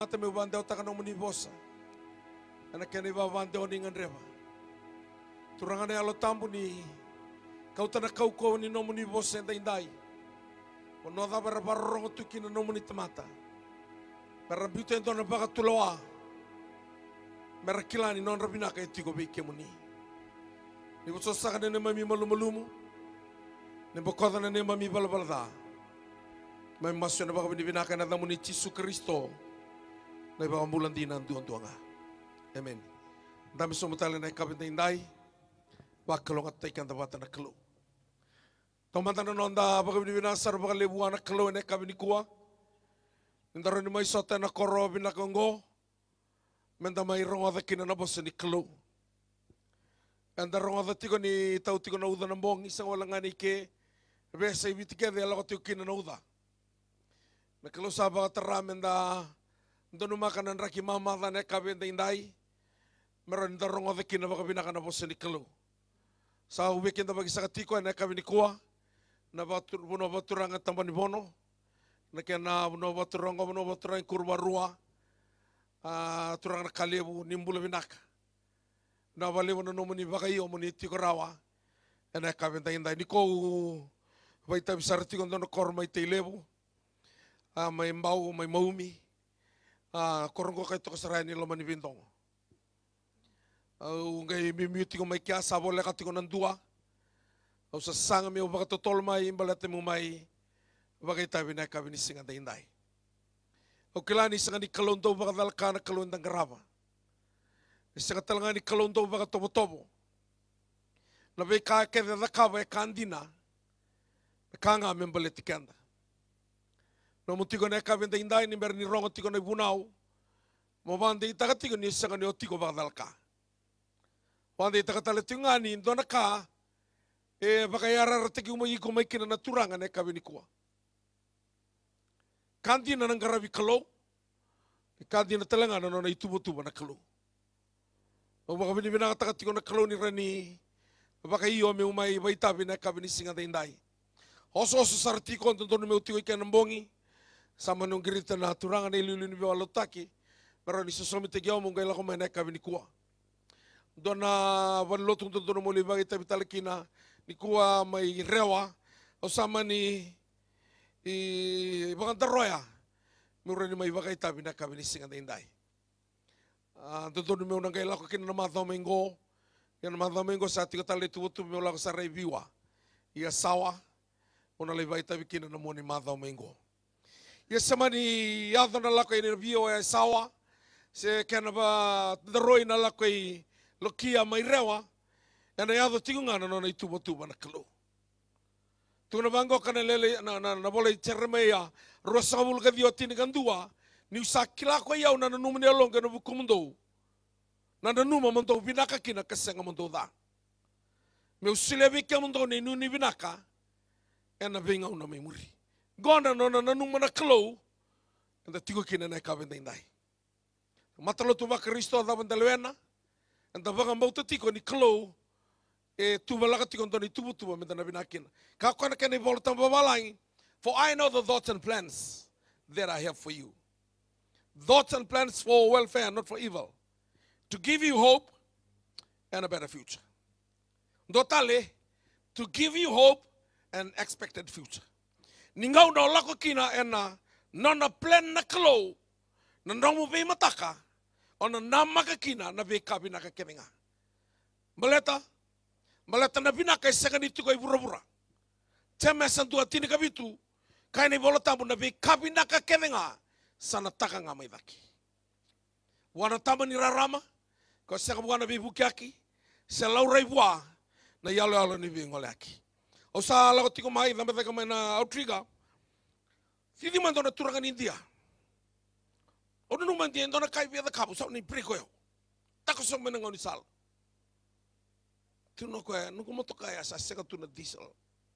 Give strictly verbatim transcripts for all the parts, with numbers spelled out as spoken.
Ata me wanda o taka no muni bosa. Ana kene wa wanda o ningan rewa. Turanga ne alo tambu ni kau tana kau kau ni no muni bosa enda indai. O no da bara bara rongo tuki na no muni tamata. Bara biute endo na baka tuloa. Mera kilani non rabina ka etiko beke muni. Ni boso saka ne mami malu malumu. Ne bokoda ne mami balabalada. Mai masu na baka binibina ka na muni Yesu Kristo. Na iba ambulan din ang duang-duanga. Amen. Dami sumutali na ikabinda inday. Wakalong at taikan dabata na kalo. Tomanta na noon da baka binibinasar baka libuan na kalo na ikabinikuwa. Indaro ni may sote na koro binakonggo. Menda may rongo da kinanabos ni kalo. Anda rongo da tiko ni tau tiko na uda ng bong. Isang walang nga ni ke. Besa ibitikede alako tiko kinanauda. Nakalo sa baka taramen da Dono makanan raki mama da ne kabenda indai. Meron da rongo da kina baka binaka na bosa ni kalo. Sa weekend da bagi sa katiko ne kabini kuwa. Na batur buno baturang at tambani bono. Na kaya na buno baturang buno baturang kurba rua. Ah turang na kalebu nimbula binaka. Na balebu na nomo ni baka iyo mo ni tiko rawa. Ne kabenda indai ni ko baita bisar tiko dono korma ite lebu. Ah may mbau may maumi. Ah, korong ko kay to kasarayan ni Loman ni Bintong. Au ngay mimiuti ko may kya sabo le katiko ng dua. Au sa sanga mi baka totol may imbalate mo may bagay tabi na kabi ni singa dainday. Au kilani singa ni kalonto baka dalka na kalon ng garaba. Singa talanga ni kalonto baka tobo-tobo. Labay ka kaya da kaba e kandina. Kanga membalete kanda. No mutiko na kabin da inday ni merni rongo tiko na bunau. Mo bande ita tiko ni sanga ni otiko bakdalka. Bande ita katale tiko ngani ndo na ka e bakayara ratiki umay ko may kina naturanga na kabin ko. Kandi na nang garabi kalo. Kandi na talanga na na itubo-tubo na kalo. O baka binibina ka tiko na kalo ni rani. Baka iyo me umay baitabi na kabin singa da inday. Oso oso sartiko ndo no me utiko ikan mbongi. Sama nung girita na turangan na ilulun ni Biwalotaki, pero ni susumite kaya mong kailan ko may nakabi ni Kuwa. Doon na wanlotong doon mo libang itabitalaki na ni Kuwa may rewa, o sama ni ibang daroya, mura ni may bagay tabi na kabi ni Singan Inday. Doon mo nang kailan ko kinamataw menggo, kinamataw menggo sa ating katali tuwuto mo lang sa reviewa, iasawa, unalibay tabi kinanamo ni mataw menggo. Yes, sama ni yado na lakay ni Vio ay sawa. Se kena ba daroy na lakay lokia may rewa. Yan na yado tingo nga na na itubo-tubo na kalo. Tunga na bango ka na lele na na na bolay chermeya. Rosa ka bulga dio tinigandua. Ni usakila ko yaw na nanuma ni along ka na bukumundo. Na nanuma mundo binaka kina kasenga mundo da. Me usilebi ka mundo ni nuni binaka. Yan na bingaw na may muri. Gona no na nanung mana klo anda tigo kina na kabenda indai matalo tu baka Kristo da bandalwena anda baka mbauta tiko ni klo e tu balaka tiko ndoni tubu tubu menda na binakin ka kona kene volta babalai for I know the thoughts and plans that I have for you, thoughts and plans for welfare, not for evil, to give you hope and a better future. Dotale, to give you hope and expected future. Ningaw na lako kina ena na na plan na klo na nongo be mataka o na namaka kina na be kabi na kakemenga. Maleta, maleta na binaka isaka nito ko ibura-bura. Tema santua tini kabitu kaya ni bolota mo na be kabi na kakemenga sa nataka nga may daki. Wana tama ni rarama ko sa kabuana be bukiaki sa lauray buwa na yalo-yalo ni bingolaki. O sa lagot ko mai na betaka may na outriga. Sidi man na turangan India. O nung man diyan na kay biya kapo sa ni priko yo. Takos sa manang ni sal. Tuno ko nung kumoto kaya sa seka tuna diesel.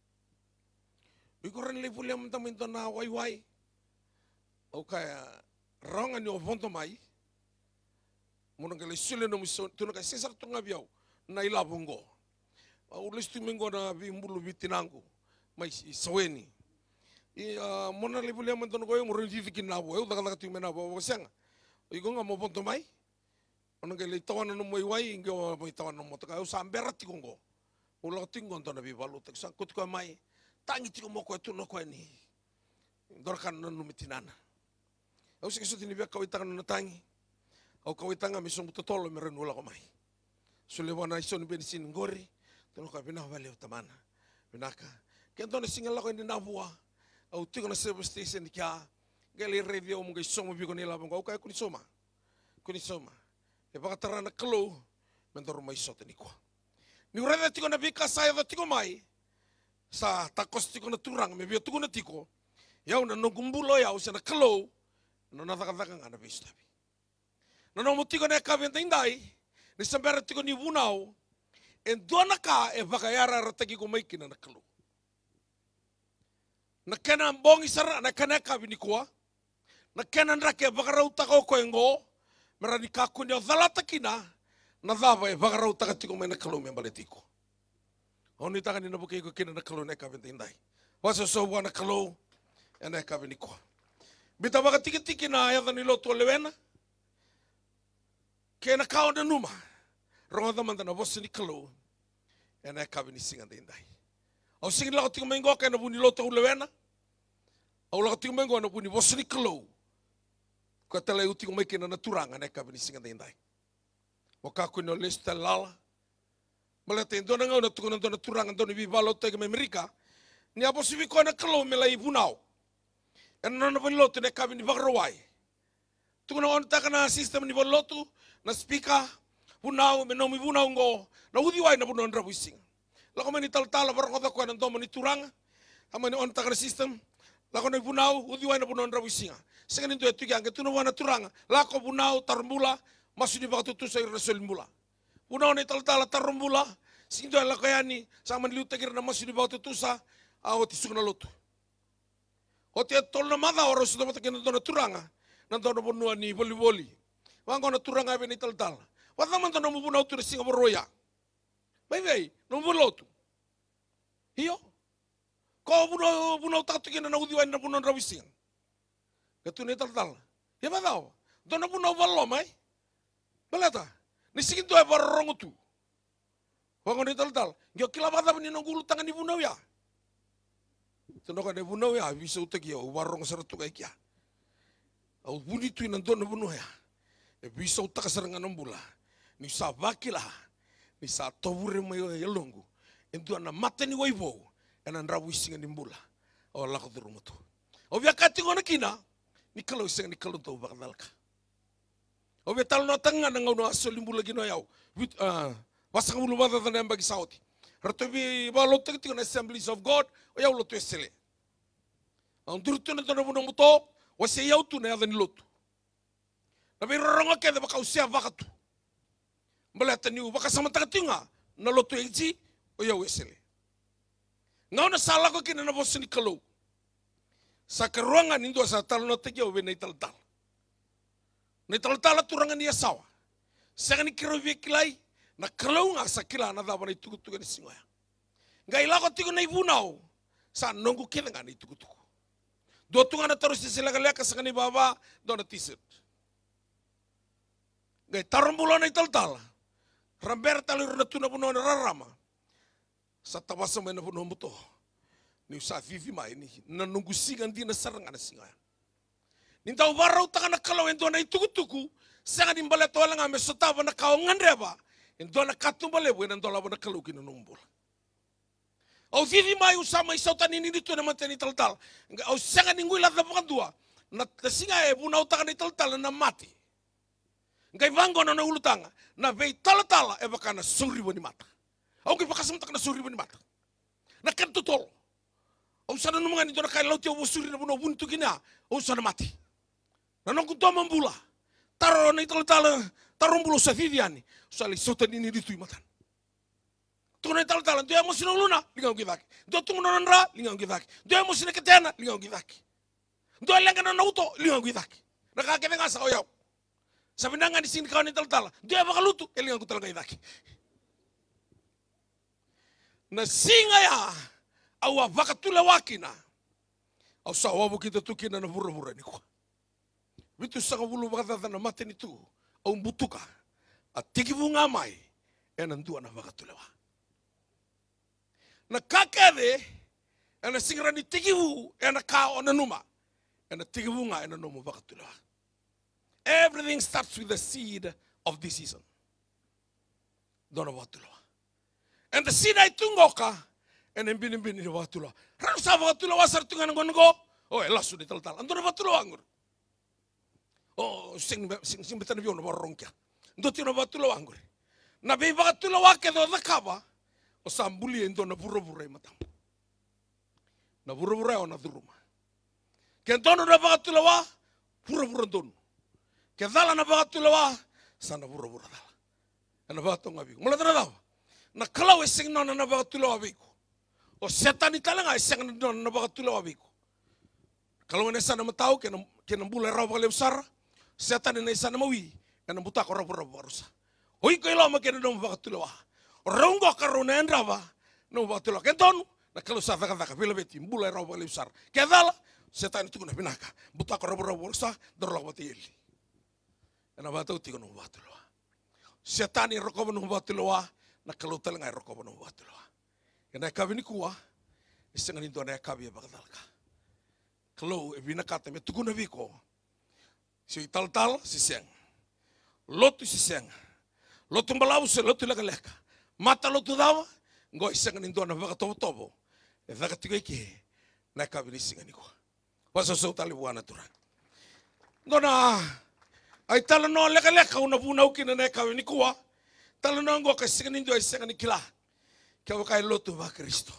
Iko ran level yam tamin to na wai-wai. O kaya rangan yo vonto mai. Munang kali sile no miso tuno kay sesar tunga biyaw na ilabungo. Ulis tumingo na bimbulu bitinango. May saweni. I mona libulia man tono koyo moro di fikin nabo eu daga daga tingmena bo senga Igo nga mo ponto mai. Ona ke le tawana no moi wai ingo mo tawana mo taka usa ambera tikongo. Ula tingo ntona bi balu tek sang kut ko mai. Tangi tiko mo ko tu no ko ni. Dorkan no mitinana. Au se kesoti ni bia kawitanga no tangi. Au kawitanga mi songu totolo me renula ko mai. Sule wana iso ni bensin ngori. Tono ka bina vale utamana. Binaka. Kento ne singa lako ni nabua. Au tiko na service station ni kia. Gale radio mo ngai somo bi ko ni labong au kai kuni soma. Kuni soma. E pakatara na kalo mentoro mai sote ni kwa. Ni ureda tiko na bika saya da tiko mai. Sa takos tiko na turang me bio tiko na tiko. Yau na nongumbulo yau sa na kalo. No na taka-taka nga na bistabi. No no mutiko na kabenta indai. Ni sambera tiko ni bunau. En dona ka e bakayara ratagi ko mai kina na kalo. Na kena bongi sara na kena kabini kwa. Na kena nrake bakarauta ko koengo. Merani kakuni o dhalata kina. Na dhava e bakarauta ka tiko mai na kalo me mbale tiko. Honi taka ni nabuke ko kina na kalo na kabenta indai. Wasa so wana kalo. E na kabini kwa. Bita waka tiki tiki na ayata ni loto lewena. Kena kao na numa. Ronga damanda na vosi ni kalo. E na kabini singa indai. Au singi lako tiko mengo ka na buni loto lewena. Au lako tiko mengo na buni vosi ni kalo. Ko tala uti ko mai kena na turanga na kabini singa indai. O ka kuno lista lala. Malate ndona ngau na tuko na ndona turanga ndona bi valo te me Amerika. Ni aposi vi ko na kalo me lai bunau. E na na lotu na kabini bakrawai. Tuko na onta ka na system ni lotu na speaker bunau me no mi bunau ngo na udi wai na bunau ndra buising. Lako mani tal tala barko da ko na ndoma ni turanga. Amani onta ka na system lako na bunau udi wai na bunau ndra buising. Senga ni tu etu yang tu no wana turanga. Lako bunau tarmbula masudi bakatu tu sa resol mula. Bunau ni tal tala tarmbula sindo lako yani sama ni lutakir na masudi bakatu tu sa au tisuna lotu. O te tol na mada oro sudah mata kena dona turanga na dona bonua ni boli boli wango na turanga be ni tal tal wata man dona mubuna utu singa boroya bai bai no bolotu hiyo ko buno buno tatu kena na udi wa na buno rawising katu ni tal tal ya badao dona buno ballo mai balata ni singin to e barongo tu wango ni tal tal yo kila bada ni nongulu tangan ni buno ya. Teno ka ne bunau ya bisa utaki o warong saratu kai kia. Au buni tu nan dona bunau ya. E bisa utaka sarangan nombula. Ni sa vakila. Ni sa tobure mai o yelongu. Entu ana mata ni waibo. Ena nrabu isinga ni mbula. O lako durumutu. O via kati ngona kina. Ni kalau isinga ni kalau tau bakadalka. O via talo na tanga na ngau no asoli mbula gino yau. Wasang mulu bata tanda bagi sauti. Ratobi ba lotte kiti na Assemblies of God o yau lotu esele. Ang durto na tono bunong muto wase yau tu na yadan lotu. Nabi ronga ke da baka usia vakatu. Balata ni baka samanta katinga na lotu eji o yau esele. Ngau na sala ko kina na bosi ni kalau. Sa karuangan indo sa talo na tegi o venay tal-tal. Nay tal-tal turangan niya sawa. Sa kani kiro vekilay na kalau nga sa kila na dapat na itugutugan ni singoya. Ngai lako tigo na ibunau sa nonggu kita nga na itugutugo. Dua tunga na terus sila kaleka sa kani baba do na t-shirt. Ngai tarumbulo na ital-tal. Ramber talo na tuna puno na rarama. Sa tabasa may na puno mo to. Ni sa vivi mai ni na nunggu sigan di na sarangan na singoya. Nintaw baraw taka na kalau endo na itugutugo sa kani mbaleto lang ame sotaba na kaongan reba. Endo na katumbale bu endo labo na kalau kinunumbol. Au vivi mai usama isautan ini itu na manteni tal-tal. Au sanga ningui la tapakan dua. Na singa e buna utaka ni tal-tal na mati. Ngai vango na ulutanga. Na vei tal-tal e baka na suri ni mata. Au ngai baka samtak na suri ni mata. Na kan tutol. Au sana numangan itu na kai lauti au suri na buna buntu kina. Au sana mati. Na nongku to mambula. Taro na tal-tal tarumbulo sa viviani. Sali sautan ini itu matan. Tunai tal-talan, dia emosi na luna, lingaw gidaki. Do tungo na nandra, lingaw gidaki. Do emosi na ketena, lingaw gidaki. Do lenga na nauto, lingaw gidaki. Nakakita nga sa oyaw. Sabi na nga ni sinikaw ni tal-tala, do ya bakaluto, e lingaw ko talaga gidaki. Na singa ya, awa bakatulawaki na. Aw sa awabu kita tukina na bura-bura ni kwa. Vitu sanga wulu wakatata na mate ni tu. Au mbutuka. A tikivu ngā mai. E na ndua na wakatulewa. Na kakere. E na singira ni tikivu. E na ka o na numa. E na tikivu ngā e na nomu wakatulewa. Everything starts with the seed of this season. Dona wakatulewa. And the seed ai tungoka. E na mbini mbini ni wakatulewa. Ranu sa wakatulewa sa tunga ngongo. Oh, e lasu ni tal-tal. Andona wakatulewa ngur. Oh, sing sing sing betana biona warongkia. Ndoti no batula wangure. Na be batula wake do dakaba. O sambuli endo na burro-burro matam. Na burro-burro ona duruma. Ke dono na batula wa burro-burro dono. Ke dala na batula wa sana burro-burro dala. Na batonga biku. Mula tana dawa. Na kalau sing no na batula wa biku. O setani talanga sing no na batula wa biku. Kalau nesa na matau ke na ke na bula rawa le usara. Setan ina isa na mawi, na buta ko rabu-rabu arusa. Hoi ko ilo makena no wakatulawa. Rongo karuna endrawa, no wakatulawa. Kenton, na kalau sa thaka-thaka, pila beti, mbula rabu ali usar. Kedala, setan itu kuna pinaka. Buta ko rabu-rabu arusa, dorla wati ili. Na batau tiko no wakatulawa. Setan i rokoba no wakatulawa, na kalau talenga i rokoba no wakatulawa. Kena kabi ni kuwa, isenga nintu na kabi ya bakadalka. Kalau e binakata me tukuna biko, si tal-tal si seng. Lotu si seng. Lotu mbalawu se lotu leka-leka. Mata lotu dawa. Ngo iseng nindu na vaka tobo-tobo. E vaka tiga iki. Na kabini singa niko. Wasa so tali buana turang. Ngo na. Ay tala no leka-leka una puna ukina na kabini kuwa. Tala no ngo ka singa nindu ay singa nikila. Kia wakai lotu ba Kristo.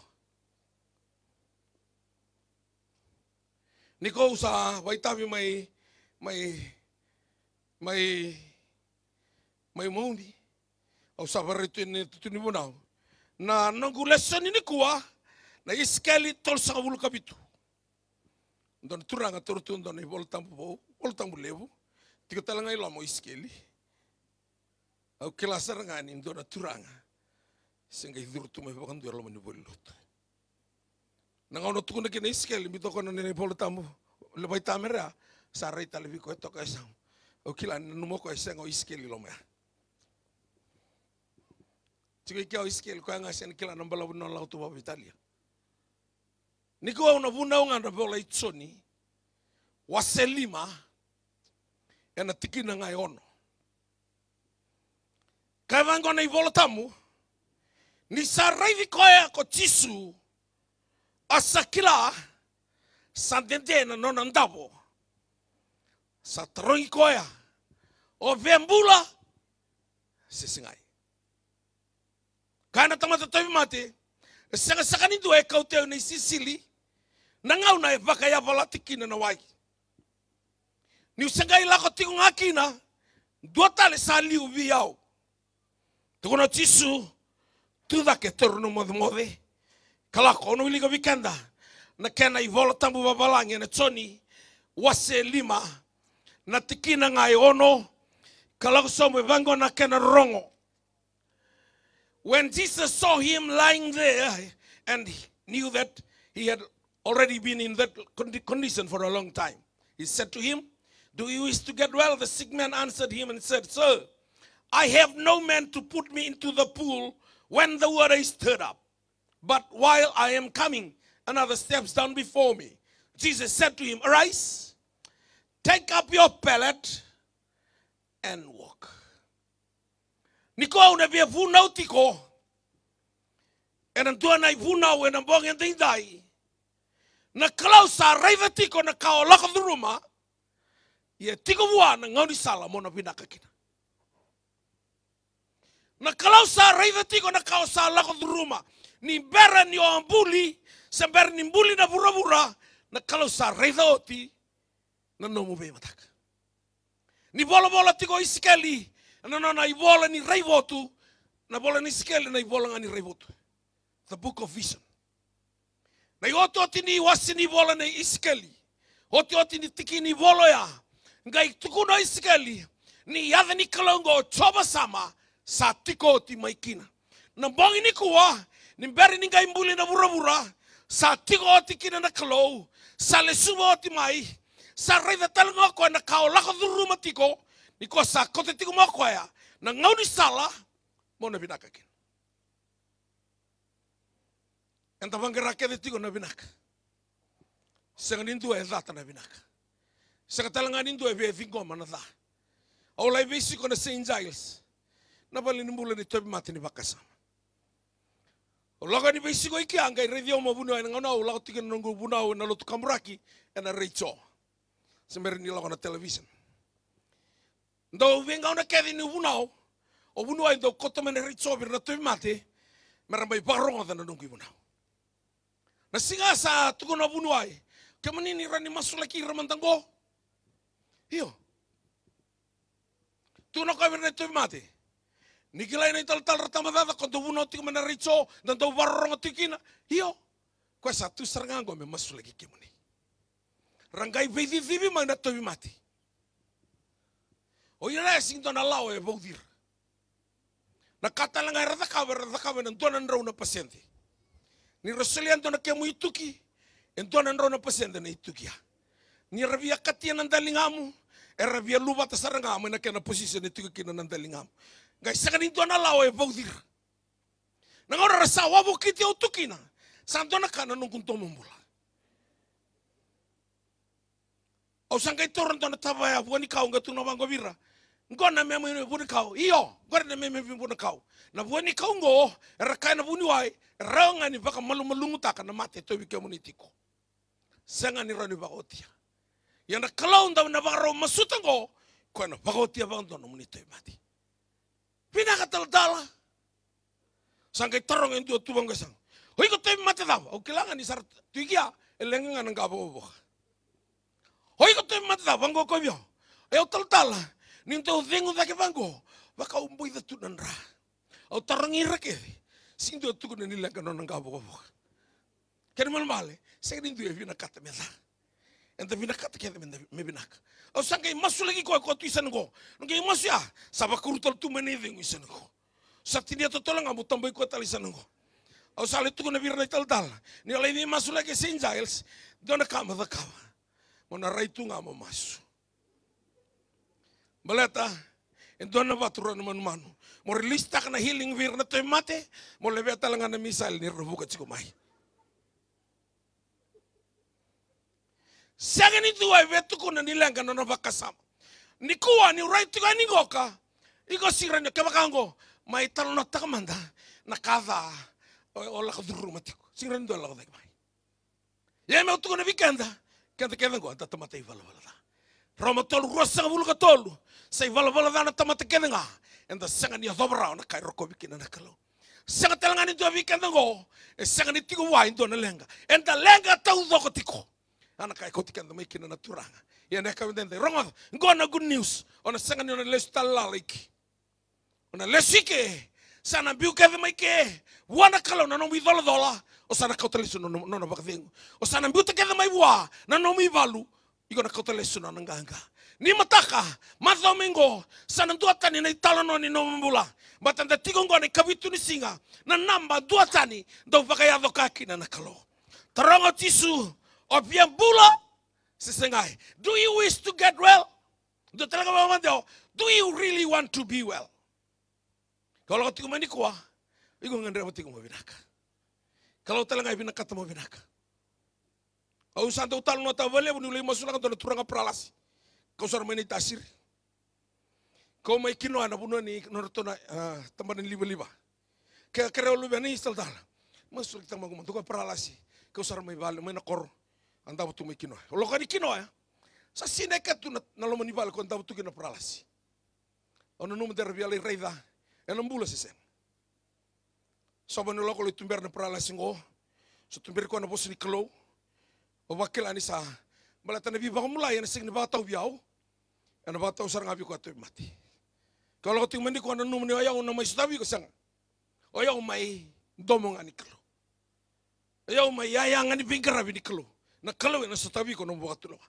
Niko usa waitabi mai mai mai mai mauni au sabarito ni tutuni bunau na nangu lesson ni kuwa na iskeli tol sa wulu kapitu don turanga turtun don voltam bo voltam levu tiga talanga ilo mo iskeli au kelasar ngani don turanga senga idurtu me bakan dur lo mani bolut na ngono tukuna kene iskeli bitoko na ne voltam le baitamera sarai talevi ko to kaisang o kila numo ko isang o iskeli lo me tiga kia o iskeli ko nga sen kila nambala no la to ba Italia niko una buna nga na bola itsoni waselima ena tikina nga ono kavango na ivoltamu ni sarai vi ko ya ko tisu asakila sandende na nona ndabo sa trongi koya o vembula sisingai kana tamata tavi mate sanga sakani do e kauteu ni Sisili na ngau na e vaka ya valatikina na wai ni usangai la ko tingu ngakina duata le sali ubi yao tukono tisu tuda ke torno mod mode kala ko no liga vikenda na kena i voltambu babalangi na tsoni wase lima na tikina ngai ono kalau somo vango na kena rongo. When Jesus saw him lying there and he knew that he had already been in that condition for a long time, he said to him, "Do you wish to get well?" The sick man answered him and said, "Sir, I have no man to put me into the pool when the water is stirred up. But while I am coming, another steps down before me." Jesus said to him, "Arise, take up your pallet and walk." Niko una via vunau tiko. E na tua nai vunau e na bonga ndai. Na kalau sa raiva tiko na kao laka duruma. Ia tiko vua na ngauni sala mona pinaka kina. Na kalau sa raiva tiko na kao sa laka duruma. Ni bera ni o ambuli. Sember ni mbuli na bura-bura. Na kalau sa raiva oti. Na nomu be mataka. Ni bola-bola tiko isikeli. Na no na ibola ni raivotu. Na bola ni isikeli na ibola nga ni raivotu. The book of vision. Na ioto oti ni wasi ni bola na isikeli. Oti oti ni tiki ni bolo ya. Ngai tukuno isikeli. Ni yadha ni kalongo choba sama. Sa tiko oti maikina. Na bongi ni kuwa. Ni mberi ni ngai mbuli na bura-bura. Sa tiko oti kina na kalou. Sa lesuma oti mai. Sa rei da talanga ko na kao lako duru matiko. Ni ko sa kote tiko mo ko ya. Na ngau ni sala mo na binaka kin. Enta bangera ke tiko na binaka. Sanga nindu e data na binaka. Sanga talanga nindu e ve vingo mana da. Olai vesi ko na Saint Giles. Na bali ni mula ni tobi mati ni bakasama. O laga ni vesi ko iki anga i redio mo buno na ngana o laga tiko na ngu buno na lotu kamuraki e na reicho. Semberi ni laga na television. Ndo venga ona kedi ni buno o buno ai do koto mena reicho bir na tobi mati merambai baronga da na nungu buno. Na singa sa tuko na buno ai kemanini rani masulaki ramantango. Iyo. Tu no ka verne tobi mati. Nikilai na tal tal ratamadada ko do buno tiko mena reicho dan do baronga tikina. Iyo. Ko sa tu sarngango me masulaki kemani. Rangai vedi vivi ma na tobi mati. O ina sing dona lao e bodir. Na kata langa rata ka rata ka na dona ndro na paciente. Ni roselian dona ke mu ituki. En dona ndro na paciente na itukia. Ni rabia katia na dalingamu. E rabia luba ta sarangamu na ke na position itu ke na dalingamu. Ngai sakani dona lao e bodir. Na ngora rasa wabo kiti o tukina. San dona kana nungkun tomumbula. O sangai toron dona tabaya buani kau ngatu no bango bira. Ngona meme ni buani kau. Iyo, ngora na meme buani kau. Na buani kau ngo, era kai na buani wai, raunga ni baka malu malungu taka na mate tobi ke munitiko. Sanga ni rani bagotia. Yana kalau nda na baro masuta ngo, ko na bagotia bando no munito mati. Pina katal-dala. Sangai torong endu tu bangga sang. Hoi ko tobi mate daw. O kilanga ni sar tuigia elenga nga ngabo. Hoi ko tobi mate daw bango ko bio. E o tal-dala. Ninto vengo da ke bango. Baka umboi da tunan ra. O tarangi rakedi. Sindo tu kuna nila ka nonang kabo ko. Kani mal male, sa nindu e vina kata meda. Enta vina kata kete me binak. O sangai masu lagi ko ko tuisan ko. Ngai masu ya, sabakurutol tu meneve nguisan ko. Sa tinia to tolang amu tamboi ko talisan ko. O sale tu kuna virna tal-tal. Ni olai ni masu lagi Saint Giles, dona kama da kawa. Mona raitu ngamo masu. Baleta, en dona batura no manu. Mo relista kana healing vir na toy mate, mo lebe talanga na misal ni rubuka chiko mai. Saga ni tuwa vetu kuna nilanga no bakasam. Ni kuwa ni right to ni goka. Iko sira ni kabakango, mai talo na takamanda na kada o la kaduru matiko. Sira ndo la kadai mai. Ye me tu kuna vikenda, kenda kenda go tata mate vala vala. Roma tolu rosa bulu ka tolu. Sai vala vala dana tamata kenda. Enda sanga ni dobra na kai roko bikina na kalo. Sanga talanga ni do vikenda go. E sanga ni tigo wa indo na lenga. Enda lenga tau doko tiko. Ana kai ko tikanda mai kina na turanga. Ya na ka ndende rongo. Ngona good news. Ona sanga ni ona lesu talaliki. Ona lesike. Sana biu ka mai ke. Wana kalo na no mi dola dola. O sana ka utalisu no no no bakdengo. O sana biu te ka mai wa na no mi valu. Iko na ka utalisu no nganga. Ni mataka, mathomingo, sana duatani na italo no ni no mbula. Batanda tigongo ni kabitu ni singa, na namba duatani, do bakaya kaki na nakalo. Tarongo tisu, opiang bula, sisengai. Do you wish to get well? Do talaga mamandeo, do you really want to be well? Kalau kau tigo manikwa, iko ngandre mo tigo mo binaka. Kalau talaga binaka mo binaka. Au santa utalo no tavale, bunuli masula ka do turanga pralasi. Kau sar meni tasir. Kau mai kino ana buno ni nortona tambanan liba-liba. Kaya kere lu bani istal-tal. Masuk kita mau mantuka pralasi. Kau sar mai bal mai nakor. Anda butuh mai kino. Lo kani kino ya. Sa sineka tu na lo mani bal ko anda butuh kino pralasi. Ono num der viale reida. Enam bula sisen. Soban lo ko tumber na pralasi ngo. So tumber ko na bos ni klo. O wakil ani sa balatan nabi ba mulai na sing na bataw biaw. Ano bataw sarang abi ko atoy mati. Kalau kau tinggal di kau nanu meni ayah una mai sutabi ko sang. Ayah mai domong ani kelo. Ayah mai ayah ngani bingkar abi di kelo. Na kelo na sutabi ko nanu buat tulo.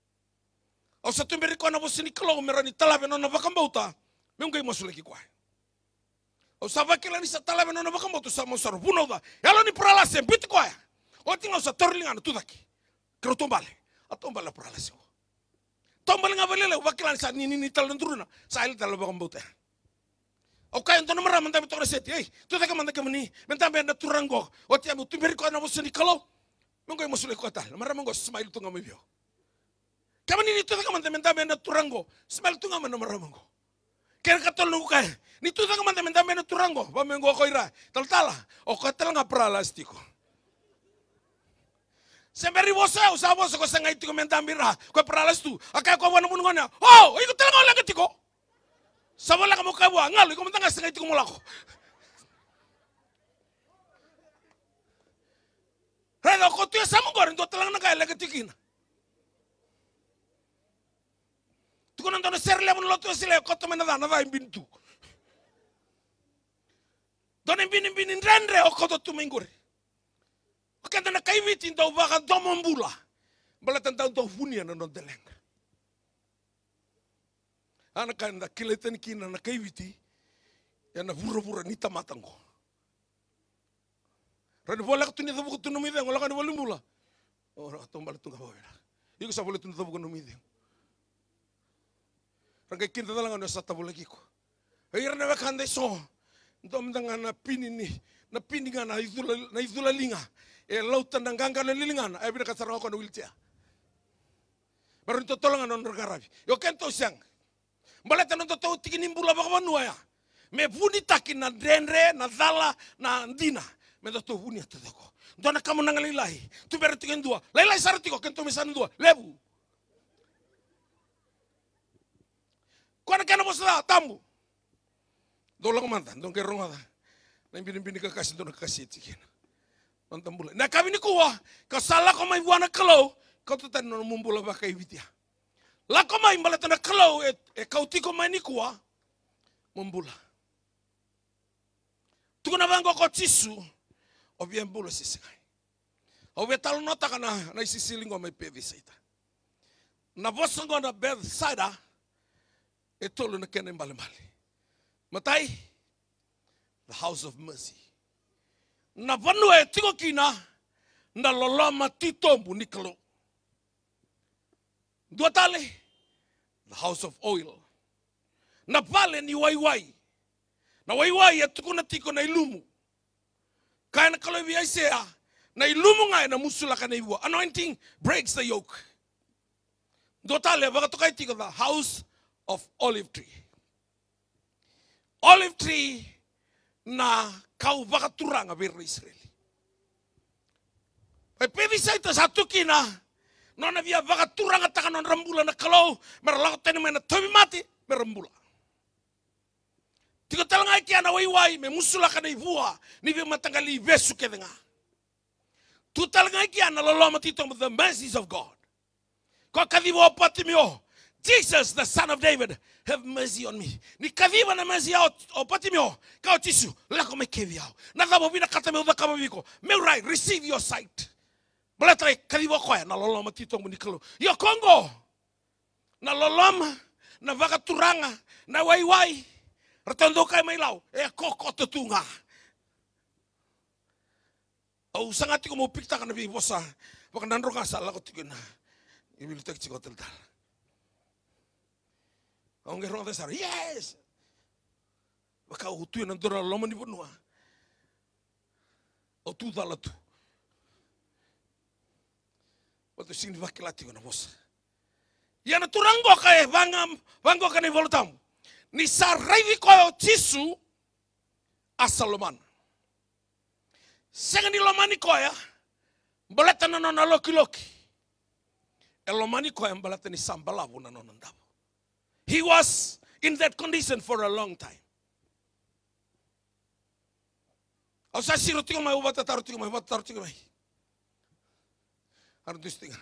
Au satu beri ko na bosini kelo merani talabe no na bakambauta. Mengkai masuk lagi kuai. Au sabakela ni sa talabe no na bakambauta sa mo sar buno da. Yalo ni pralase bit kuai. O tinggal sa torlingan tu daki. Kero tombale. Atau bala pralase. Tombal nga balile wakilan sa ni ni tal nduruna sa il tal bakam bote. Okay, ento namara manda beto reseti. Hey, tu tak manda kemani, menta benda turango. Oti amu tu beri ko na musuni kalau. Monggo musuli ko tal. Namara monggo smile tu ngam bio. Kamani ni tu tak manda menta benda turango. Smile tu ngam namara monggo. Ker katol nu kai. Ni tu tak manda menta benda turango. Ba monggo ko ira. Tal tala. O katel nga pralastiko. Sembari bosa usa bosa ko sangai tu menta mira. Ko pralastu. Akai ko wana munungana. Oh, iko tal nga lagatiko. Sabala kamu kawa ngal, ikaw matanga sa ngayon mula ko. Reno ko tuya sa mong gorin, doon lang nagkailag at tikin. Tukunan doon na serle mo naluto sila, ko to manada, nada yung bintu. Doon yung binin-binin rendre, o ko to tuminggur. O kaya na kaiwitin daw baka domambula. Balatan daw daw hunya na doon deleng. Anak kan da kileten kina na kaiviti ya na vura-vura ni tamatango. Rani bola katuni tabu katunu mide ngola kan bolimula. Oh, tombal tu kabawira. Iku sa bola tunu tabu katunu mide. Rangkai kinta dalang ano sa tabu lagi ko. Ayar na wakande so. Ndom danga na pini ni na pini nga na izula na izula linga. E lautan ng ganga na lilingan ay binakasara ko na wheelchair. Baru to tolangan non regarabi. Yo kento siang. Baleta non totoo tikinin bula baka manuaya. Me buni takin na denre, na dala, na ndina. Me totoo buni ato dako. Dona kamu nang lilai. Tu beri tikin dua. Lilai saratiko kento misan dua. Lebu. Kona kena bosa tambu. Dolang mantan, dong kerong ada. Na bini-bini kekasih dona kekasih tikin. Mantan bula. Na kami ni kuwa, kasala ko may buwana kalau, kau tu tan non mumbula baka ibitia. Lako mai malata na kalau e, e kautiko mai ni kuwa mumbula. Tuko na bango ko tisu o bien bula sisikai. O betalo nota kana na isisilingo mai pedi saita. Na bosongo na bed saida e tolo na kene mbali mbali. Matai the house of mercy. Na vanu e tiko kina na lolama titombu ni kalau. Dua tali, the house of oil. Na pale ni waiwai. Na waiwai ya tuko na tiko na ilumu. Kaya na kalau biya isea, na ilumu nga na musula ka na iwa. Anointing breaks the yoke. Dua tali, baka to kay tiko the house of olive tree. Olive tree na kau baka turanga birra Israeli. Ay pwede sa ito sa tukina, nona via vaga turanga taka non rambula na kalau merlaku tene mena tobi mati merambula. Tiko talanga iki ana waiwai me musula kana ivua ni via matangali vesu kedenga. Tu talanga iki ana loloma tito with the mercies of God. Ko kadivo patimio. Jesus the son of David have mercy on me. Ni kadiva na mercy out o patimio ka tisu lako me keviao. Na dabo vina kata me uda kama viko. Me right receive your sight. Balatai kaliwa koya na loloma tito mo ni kalo. Yo Kongo na loloma na vaga turanga na waiwai ratondo kay may law e koko tutunga. O sangati ko mo pikta ka na bibosa baka nandro ka sa lako tigo na ibilitek chiko teltal. Ang gerong sa yes. Baka utuin ng dora loloma ni bunua. O tu dalatu. Waktu sini wakil lati ko na bosa. Yan turango kay bangam bango ka ni voltam. Ni sarayvi ko tisu asaloman. Senga ni lomani ko ya. Balata na na loki loki. Elomani ko ya balata ni sambalabu na nonandabo. He was in that condition for a long time. Au sa siro tingo mai ubata taru tingo mai ubata taru tingo mai. Ano distinga?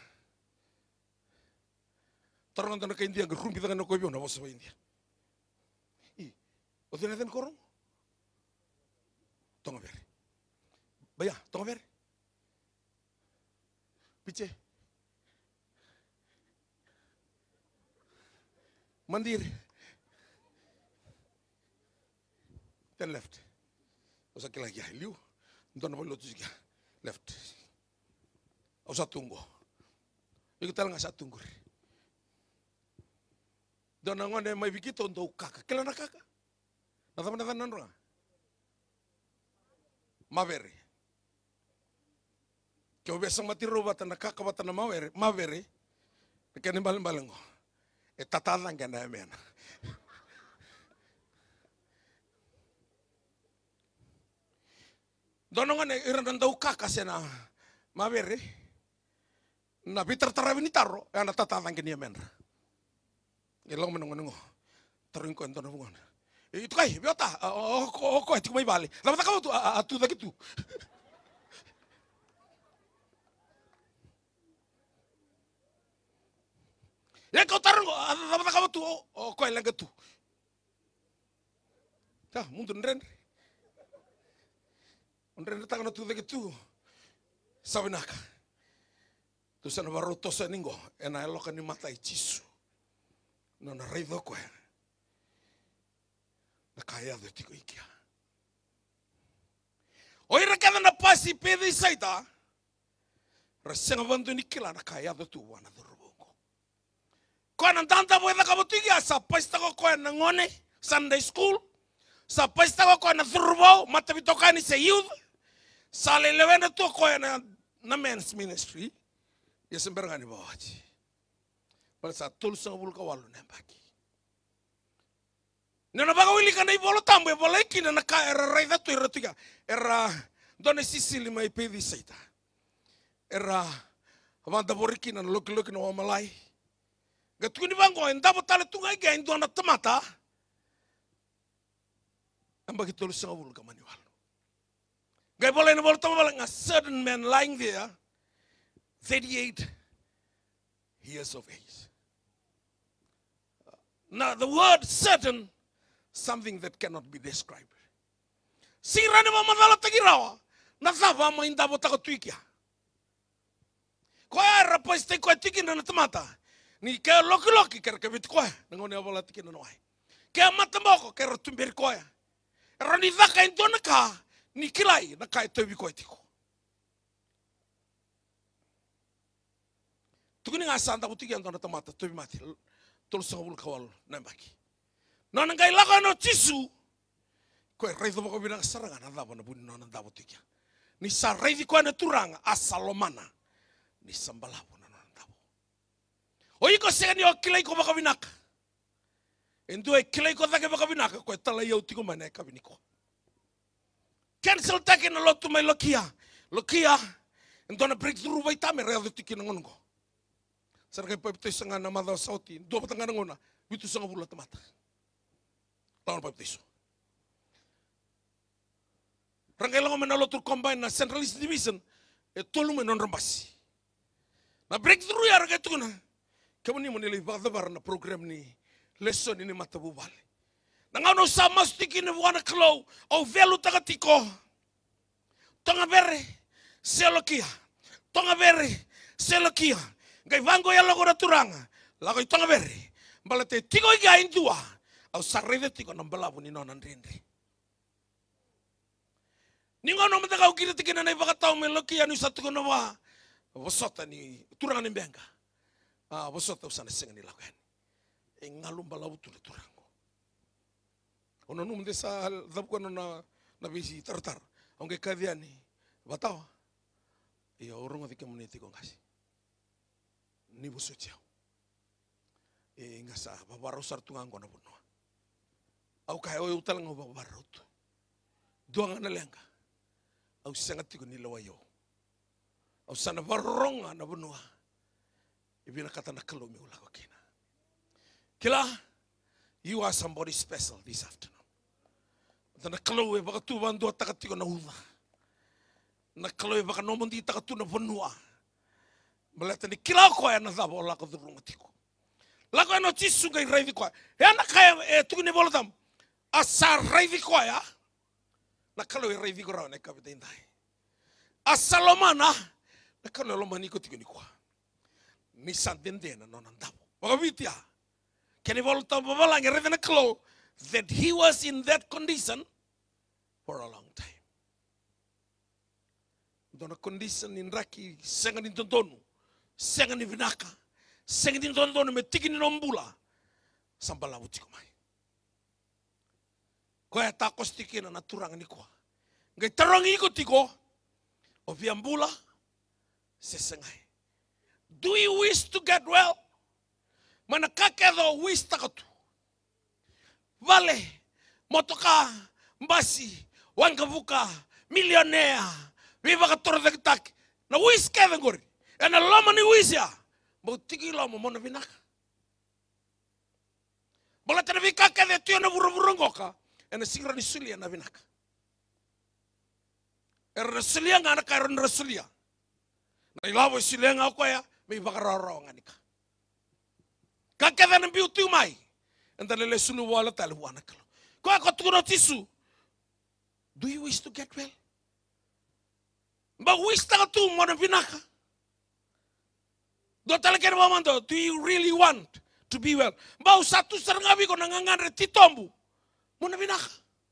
Tarang na ka India, rumpi tangan na ko biyo na bosa ba India. I, o tinatin korong? Tonga ver. Baya, tonga ver. Piche. Mandir. Then left. O sa kila ya liu. Ndona ba lotu siya. Left. O sa tungo. Iko talaga sa tunggur. Dona ngone mai bikito ndo kaka. Kila na kaka. Na tama na tanandra. Mavere. Kau biasa mati roba tana kaka batana mavere. Mavere. Kene balen balengo. E tatadang kena mena. Dona ngone iranda ndo kaka sena mavere. Na bitar tarawini taro. E ana tatadang kena mena. Ilang menongo-nongo. Teringko ento nabungan. Itu kai, biota. Oh, oh, oh, itu mai balik. Lama tak kamu tu, atu tak itu. Ya kau taruh, lama tak kamu tu, oh, kau yang gitu. Ya, mungkin ren. Ren tak kena tu tak itu. Sabinaka. Tu sana baru tosa ningo. Ena elokan ni mata ichisu. No na rei doko e. Na kaya do tiko ikia. O ira kada na pasi pede isaita. Rasenga bantu ni kila na kaya do tu wana do rubongo. Ko na tanta boy na kabutigia sa pasta ko ko na ngone Sunday school. Sa pasta ko ko na thurbo mata bitokani se youth. Sa lelewena to ko na na men's ministry. Yesembergani bawaji. Pada saat tulsa bul kawalu nembaki. Nana baga wili kana ibolo tambo e bola ikina na ka era raida tu era tuga. Era dona Sicily mai pedi saita. Era avanda borikina na loki loki na wamalai. Gatuni bango enda botale tunga iga indo na tamata. Ambaki tulsa bul kamani walu. Gai bola ina bola tambo a certain man lying there, thirty-eight years of age. Now the word certain, something that cannot be described. Sira ni mamadala tagirawa, nasava ma inda bota tuikia. Koya rapaz te koya tiki na tamata. Ni kaya loki loki kaya kabit koya, nangone abola tiki na noai. Kaya matamoko kaya tumbir koya. Rani daka indona ka, ni kilai na kaya tobi koya tiko. Tukuni nga santa butiki andona tamata tobi mati. Tolu sangabul kawal nembaki. Nona ngai lako no tisu. Koe reitho bako binang saranga na dabo na buni nona dabo tikia. Ni sa reithi koe na turanga asalomana. Ni sambalabu na nona dabo. O iko sega ni o kilai ko bako binaka. Endu e kilai ko thake bako binaka koe tala iau tiko mana e kabiniko. Cancel take na lotu mai lokia. Lokia. Entona breakthrough vaitame rea tiki na ngongo. Sarkai pai pito nga na mada sauti, dua patanga na ngona, bitu sanga bula tamata. Lawan pai pito. Rangai lango menalo tur combine na Centralist Division, e tolu menon rambasi. Na breakthrough ya raga itu na, kamu ni menilai bagaimana na program ni lesson ini mata bubale. Na ngano sama stiki ni wana klo, au velu tagatiko. Tonga bere, selokia. Tonga bere, selokia. Gai vango ya logo na turanga. Lago itonga bere. Balate tiko iga indua. Au sarrede tiko na mbalabu ni nona ndrindri. Ningo no mata kau kira tikina na ibakatau me loki ya nusa tiko na wa. Wasota ni turanga ni mbenga. Ah, wasota usana senga ni lago yani. E ngalu mbalabu tu turango. Ono numu desa dhabuka na na bisi tartar. Aunque kadiani batawa. Ia orongo tike muni tiko ngasi. Ni buso tiao. E ngasa babaro sartungango na bunua. Au kai o utalango babaro tu. Duanga na lenga. Au sangati ko nilawa yo. Au sana baronga na bunua. Ibina kata na kalo mi ula ko kina. Kila, you are somebody special this afternoon. Na kalo e baka tu bandu takati ko na ula. Na kalo e baka nomondi takatu na bunua. Maleta ni kila ko ya na dabo la ko durunga tiko. La ko no tisu ga raivi ko. E na kaya e tu ni bolotam. Asa raivi ko ya. Na kalo e raivi ko ra na ka bidai ndai. Asalomana na kalo lo mani ko tiko ni ko. Ni sandende na no ndabo. Wa bitia. Kani bolotam babala ngere na kalo that he was in that condition for a long time. Dona condition in raki senga ni tondonu. Senga ni vinaka. Senga ni tondonu me tiki ni nombula. sambala utiko mai. Koe tako stiki na naturang ni ko. Ngai tarang iko tiko o viambula sesengai. Do you wish to get well? Mana kakedo wish takatu. Vale motoka mbasi wangavuka milionea viva katorda tak na wish kevin gori. Ena lama ni wish ya. Mau tiki lama mona vinaka. Bola tena vika kede tio na buru-buru ngoka. Ena singra ni sulia na vinaka. Era sulia ngana ka era sulia. Na ilawo sulia ngako ya me vakararo nganika. Kakeda na biutu mai. Enda lele sulu wala tale wana kalo. Ko ko tuno tisu. Do you wish to get well? Ba wish ta tu mona vinaka. Do tale kere mamando, do you really want to be well? Ba usatu sarangabi ko nangangan re titombu. Mona vinaka.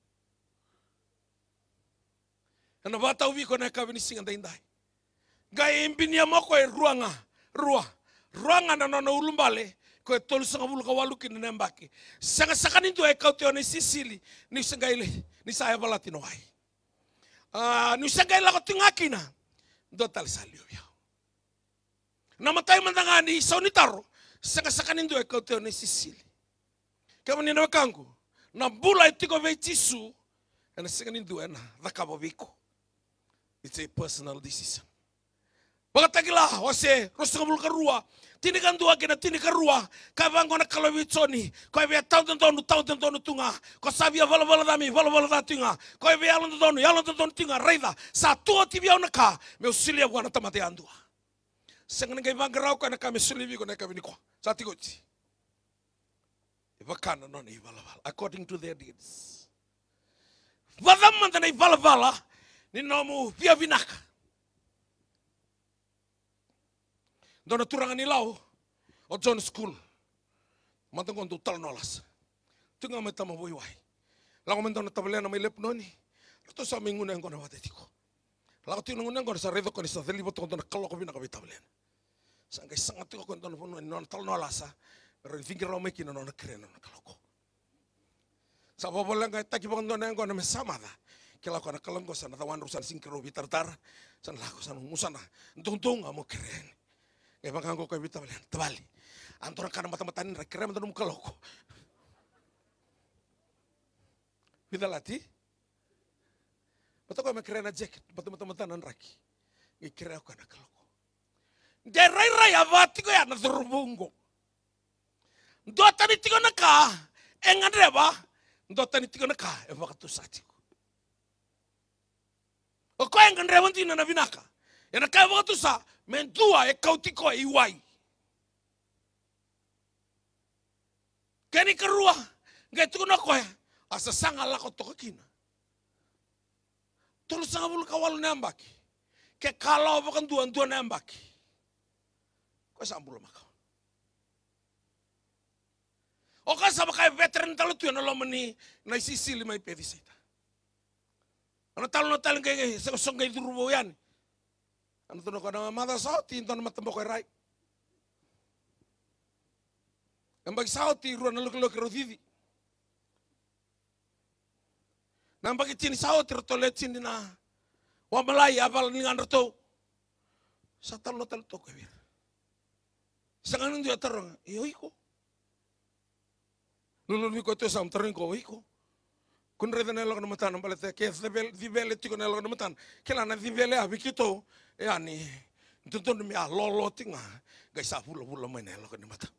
Ana bata ubi ko na kabini singa daindai. Gai imbinia moko e ruanga, rua. Ruanga na nona ulumbale ko e tolu sanga bulu ka waluki ni nembaki. Sanga sakani tu e kauteo ni Sisili ni sangaile ni saya balati no ai. Ah, ni sangaila ko tingakina. Do tal salio ya. Na matai mandangani saunitaro sanga sakani tu e kauteo ni Sisili. Kama ni nakangu na bula itiko veitisu and sakani tu ena dakabo biko. It's a personal decision. Pagkatagila, wase, rostong mulu karua, tinikan dua kena tinikan rua, kabango na kalawitsoni, kau biar tahu tentonu, tahu tentonu tunga, kau sabia vala vala dami, vala vala datunga, kau biar yalan tentonu, yalan tentonu tunga, reida, satu ati biar naka, meu silia gua na tamate andua. Sengen ngai bangrau kau na kami silibi kau na kami niko, sati koci. Ibakana noni vala vala, according to their deeds. Vadam mantanai vala vala, ni nomu via vinaka. Dona turangan ni lau, o John School, mantang kontu tal nolas, tunga meta mabui wai, lagu mentang na tabelena may lep noni, lato sa minguna yang kona watetiko, lagu tinungun yang kona sa redo kona sa delibo to kona kalau kau bina kabi tabelena, sangkai sangat tiko kona kona puno non tal nolasa, pero fikir lau mekin non keren non kalau ko, sa babola ngai taki bang dona yang kona mesama da, kila kona kalau kau sana tawan rusan singkro bitar-tar, sana lagu sana musana, untung-untung kamu keren. Kaya bang ko kay bitaw lang tabali. Antora ka na mata-matanin ra kira man tanong kaloko. Bidalati. Bato ko makira na jacket, bato mata-matanan raki. Ikira ko na kaloko. Deray-ray avati ko ya na turbungo. Dota ni tigo na ka, engan reba, dota ni tigo na ka, e bakatusati ko. O ko engan reba ti na navinaka. Yana ka bakatusa. Mentua e kautiko e iwai. Kani kerua, ngai tuku na koe, asa sanga lako toka kina. Tolu sanga bulu kawal nembaki. Ke kalau bukan tuan-tuan nembaki. Koe sambulu makau. Oka sama kai veteran talu tuan alo meni na Sisili mai pedi sita. Ano talu na talu ngai songai durubo yan. Ano tuno ko na mada sauti into na matambo ko rai. Ang bagi sauti ruan na luk-luk rodidi. Nang bagi tini sauti rotolet sindi na wa malay abal ni ngan roto. Sa talo talo to ko bir. Sangan ndio tarong iyo iko. Lulu ni ko to sam tarong ko iko. Kun reda na lok na matan ang balete ke level level tiko na lok na matan. Kela na level abi kito. Yani, tuntun demi ah lolo tinga, guys ah pula pula main elok ni mata.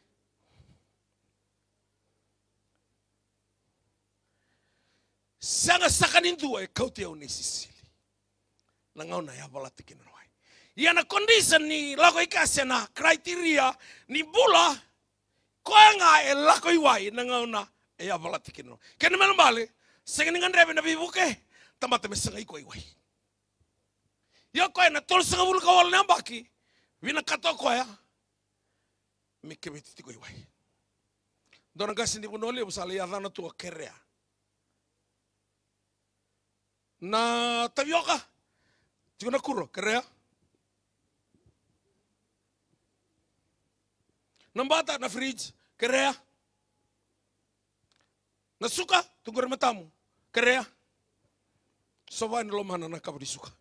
Sanga sakanin tu eh kau tiaw ni Sisili, langau na ya balatikin noai. Yana kondisi ni lakoy kasi na kriteria ni bula, ko nga eh lakoy wai langau na ya balatikin noai. Kaya naman bali, sanganingan rebe na bibuke, tamata mesangay ko iwai. Ya koe na tol sanga bulu kawal nambaki, wina kato koe ya, mike betiti koe iwai. Dona gasi ni punoli usali yadana tuwa kerea. Na tabioka, tigo na kuro kerea. Nambata na fridge kerea. Na suka tunggu matamu. Kerea. Sovan lo mana na kau disuka.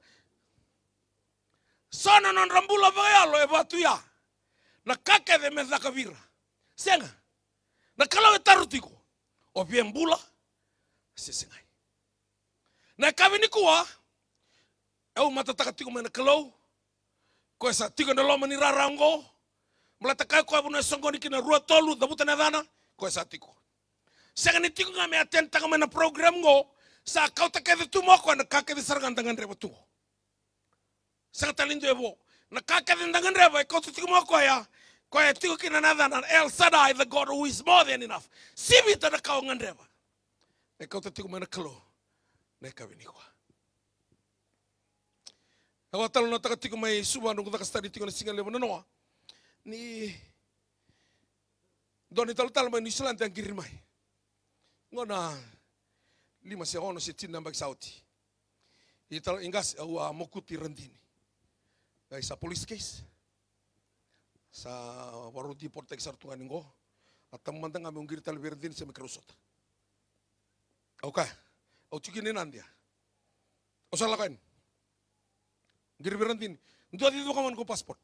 Sana non rambula baya lo e batu ya. Na kake de me zakavira. Senga. Na kalau e tarutiko. O bien bula. Sesengai. Na kavini kuwa. Eu matataka tiko me na kalau. Ko esa tiko na loma ni rarango. Mulatakai ko abu na songoni kina rua tolu. Dabuta na dana. Ko esa tiko. Senga ni tiko nga me atenta ka me na program ngo. Sa kau tak kede tu mo ko na kakede sargan tangan reba tu. Sa talindo ebo na kakede tangan reba kau tu mo ko ya. Ko ya tiko kina nada na El Shaddai, the God who is more than enough. Sibi ta na kau ngan reba. E kau tu tiko me na kalo. Na ka vini ko. Awa talo na taka tiko mai suba no taka stadi tiko na singa lebo na noa. Ni doni talo talo mai New Zealand yang kiri mai. Ngona lima se ono se tina mbak sauti. Ital ingas au mokuti rendini. Dai sa police case. Sa waru di portek sartungan ngo. Atam mantang ame ungir tal verdin se mikrosota. Oka. Au cikini nandia. O sala kain. Ngir verdin. Ndu adi do kaman ko passport.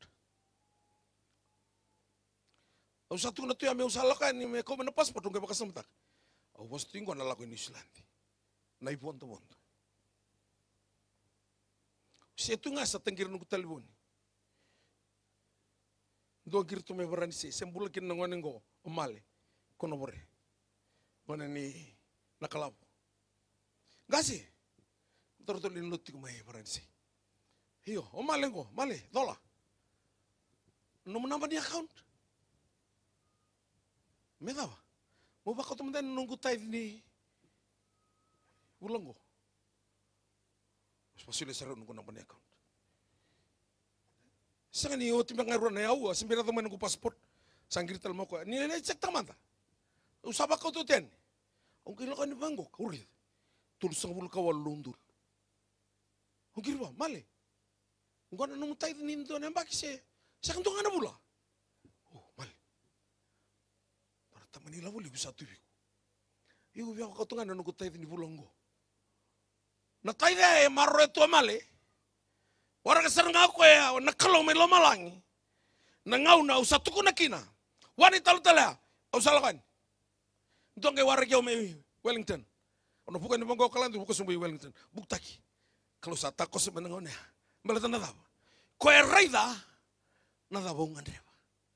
Au satu na tu ame usala kain ni me ko na passport ngke bakasam tak. Au was tingo na lako New Zealand. Na iponto-ponto. Se tu nga sa tengir nung talibon. Do girto me barani se sembula kin ngone ngo omale kono bore. Ngone ni nakalabo. Gasi. Torto lin lutti ko may barani se. Hiyo, omale ngo, male, dola. No mo naman ni account. Me daba. Mo ba ko tumandan nunggu tay ni Ulang ko. Mas pasuli sa rin ko ng account. Sa nga niyo, timang nga rin na yaw, simbira naman ko passport. Sanggirital mo ko. Nilai-check taman ta. Usaba ko to ten. Ang kailan ka ni Banggo, kaurid. Tulus ang bulu kawal lundul. Ang kira ba, mali. Ang gana nung tayo nindo na baki siya. Sa kanto nga na bula. Oh, mali. Para taman nila buli ko sa tubig. Iu biya ko katungan na nung tayo ni bulang ko. Na tayo e maro ito mali. Wara kasar nga ako e nakalaw may lomalangi. Nangaw na usa tuko na kina. Wani talo tala. Usalakan. Ito ang kay wara kyaw may Wellington. Ano bukan ni bangko kalan bukan sumbi Wellington. Buktaki. Kalau sa takos sa manangaw niya. Malata na daw. Ko e rayda na daw nga reba.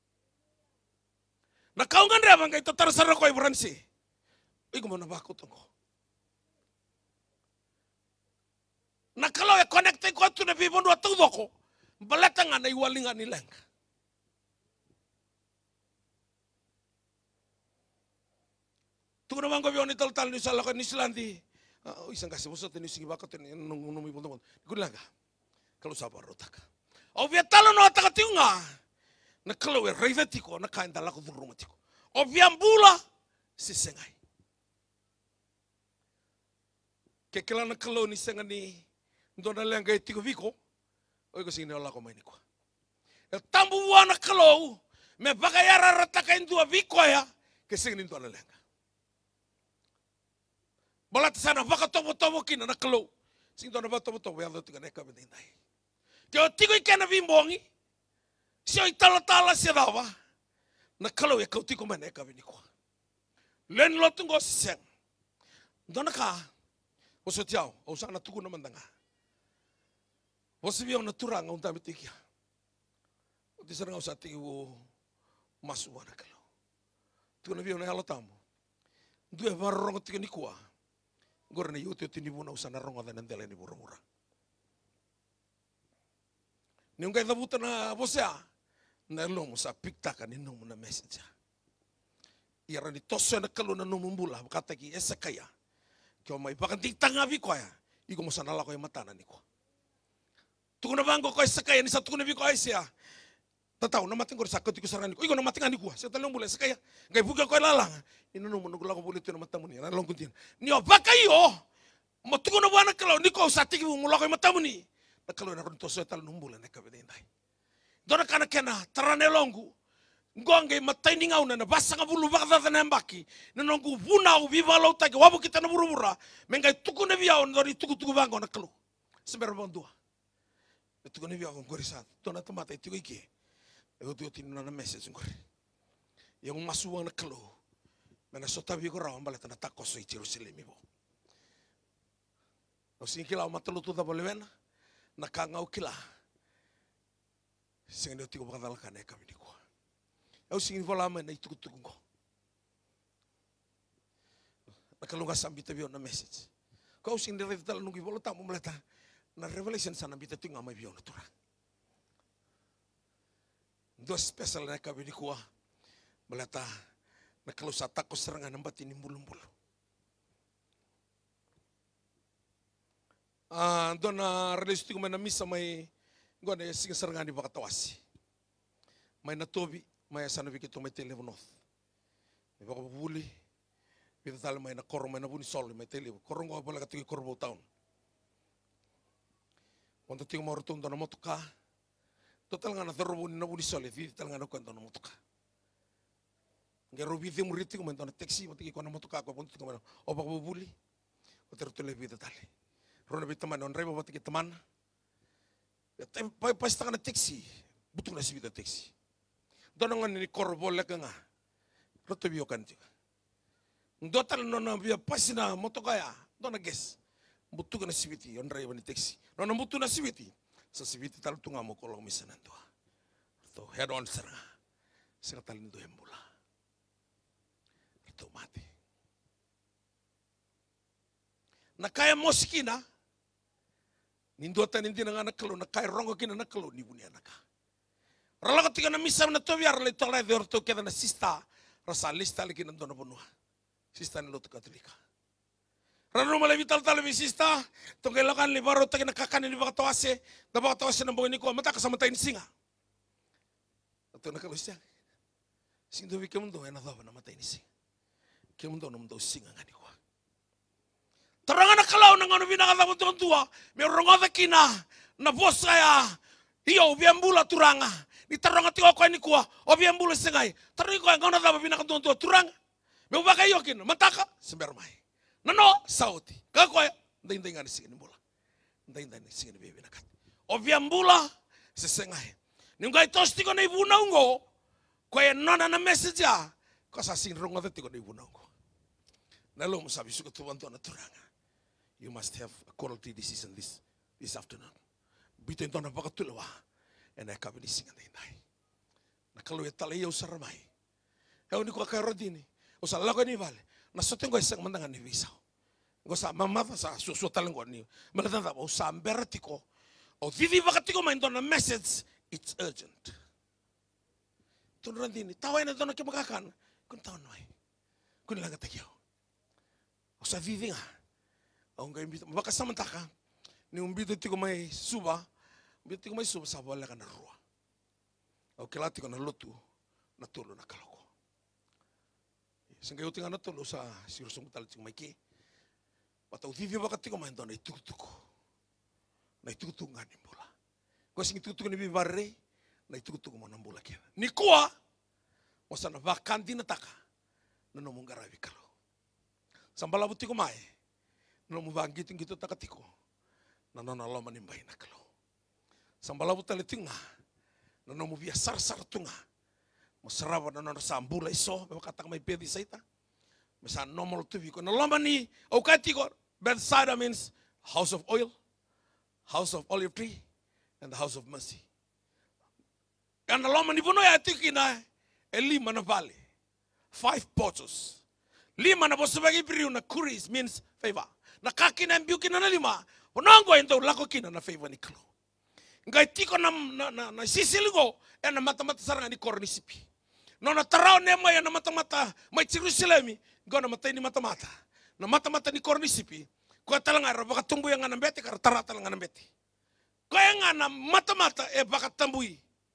Nakaw nga reba kay tatarasara ko e Bransi. Igo mo na bakot ako. Na kalau e connecte ko tu na bibon wa tudo ko. Balata nga na iwalingan ni lang. Tu na bangko biyon ital tal ni sala ka ni Islandi. Oh isang kasi muso tani sige bakot ni nung nung ibon ton. Gulaga. Kalau sabar rotak. O via talo no ataka tiunga. Na kalau e revetiko na kain dala ko rumatiko. O via bula sisengai. Ke kela na kalau ni senga ni ndona lenga tiko viko. Oi ko sini ola ko mai ni ko. El tambu wana kalau me bagayara rataka indua viko ya ke senga ni ndona lenga. Balat sana baka tobo-tobo kina na kalau. Sing ndona ba tobo-tobo ya do tika neka bedindai. Ke o tiko ikana vimbongi. Si o itala-tala si dawa. Na kalau ya kau tiko mana neka bini ko. Len lo tungo seng. Ndona ka Oso tiao, o sana tuku na mandanga. Oso biang na turang ang dami tikia. O di sarang sa tiki wo masuwa na kalau. Tuku na biang na halo tamo. Due varong tiki ni kuwa. Gora na yote tini buna usana rongo da nandela ni burumura. Ni ungai da buta na bosea. Na lomo sa piktaka ni nomo na message. Iara ni toso na kalau na numumbula kata ki esa kaya. Kau mai pakantik tanga vi ko ya. Iko mo sanala ko matana ni ko. Tuko na bangko ko sakaya ni sa tuko na vi ko ay siya. Tataw na mating ko sa ko tiko sarani ko. Iko na mating ani ko. Sa talong bula sakaya. Ngay buga ko lalang. Ino no mo nugula ko bulit na matamu ni. Nalong kuntin. Ni baka yo. Mo tuko na bana kalaw ni ko sa tiki mo mula ko matamu ni. Nakalaw na ron to sa talong bula na kabedinday. Dona kana kena taranelongu. Ngonge matai ngau na basa nga bulu baka tata nembaki na nongu vuna u viva lau taki wabu kita na burubura mengai tuku na biao ndori tuku tuku bango na kelu sember bondua tuku na biao ngori sat tona tomata itu ike eu tu tinu na message ngori yang masuwa na kelu mena sota bi ko rawa mbala tana takos i Jerusalem ibo o sinkila o matelu tu ta bolevena na kangau kila singendo tiku baka dal kana ka bini ko eu singin vola mena itu tuku ngo na kalunga sambita bio na message kau sing de revital nungi vola tamu meleta na revelation sana bita tinga mai bio na tura do special na ka bini ko meleta na kalau sa takos serangan nambat ini bulu-bulu ah dona release tiku mena misa mai ngone sing serangan di bakatawasi mai na tobi mai sana bikitu mai tele north me bako buli bita tale mai na koro mai na buni sol mai tele koro ngo bola katu korbo town quando tinha uma rotunda na motoka total ngana terbo na buni sol vi tal ngana kwento na motoka ngero vi de muriti ko mento na taxi mo tiki ko na motoka ko ponto ko o bako buli o tertole bita tale rona bita man on rebo batiki teman pai pai sta na taxi butuh na sibita taxi donongan ni korbo leka nga roto bio kan juga ndotal nona bia pasina motokaya dona ges butu na sibiti on rai bani taxi nona butu na sibiti sa sibiti tal tunga mo kolong misanan to to head on seranga sira tal ndo embula to mati na kaya moskina nindota ninti na anak kelo na kaya rongo kina na kelo ni bunia naka rala ketika na misa na to biar le tolai de orto keda na sista rasa lista lagi na dona bonua sista ni lo katolika rano mala vital tal vi sista to kelokan li baro to na kakan ni baka tawase da baka tawase na boni ko mata kasama tain singa to na kalusya sing do vi kemundo na do na mata ini singa kemundo no mdo singa ngani ko tarangan na kalau na ngano binaka ta tua me rongoda kina na bosaya iyo biambula turanga ni taronga tiko ko ni kuwa o biambula sengai tari ko ngona da bina ka tonto turanga me ubaka yokin mataka sember mai nano sauti ka ko ndai ndai ngani singini bola ndai ndai singini bebe nakat o biambula se sengai ni ngai tosti ko nei buna ngo ko e nona na message ya ko sa sin ronga tiko nei buna ngo nalo mo sabi suka tuwanto na turanga you must have a quality decision this this afternoon bito ito na pakatulawa e na kabini singa na inay na kaluya talaya usar may hew ni ko karodini usal lako ni vale na soten ko isang mandangan ni visaw ko sa mamata sa susuotalan ko ni malatanda ko sa amberatiko o vivi bakatiko ma ito na message it's urgent tunuran dini tawai na ito na kimakakan kung taon may kung lang katakyaw o sa vivi nga ang kaimbita baka samantaka ni umbito tiko may suba, umbito tiko may suba sa wala ka na ruwa. O kilati ko na luto, natulo na kaloko. Sangkayo tinga natulo sa sirusong talit tiko may ki. Pataw vivi baka tiko may ito na itutuko. Na itutuko nga ni mula. Kung sing itutuko ni bibare, na itutuko mo ng mula kaya. Ni kuwa, wasa na bakanti na taka, na nomong garabi kalo. Sambalabu tiko may, na nomong bangitin gitu takatiko. Nanono lo manimbay na kalo. Sambalabu talitinga, nanono biya sar-sar tunga. Masaraba nanono sa ambula iso, makatak may pedi sa ita. Masa normal tubi ko. Nalamani, o kati ko, Bethsaida means house of oil, house of olive tree, and the house of mercy. Kan nalamani puno ya tikina, e lima na vale. Five portals. Lima na bosabagi priu na kuris means favor. Nakakina ang biyukin na lima. Punanggo ito lako kina na favor ni kalo. Ngai tiko na na na, na sisiligo e na mata-mata saranga ni kornisipi. No na tarao ne mo ya na mata-mata may Jerusalem go na matay ni mata-mata. Na mata-mata ni kornisipi ko talanga baka tumbuy nga ng beti kar tara talanga ng beti. Kaya nga na mata-mata e baka tambui.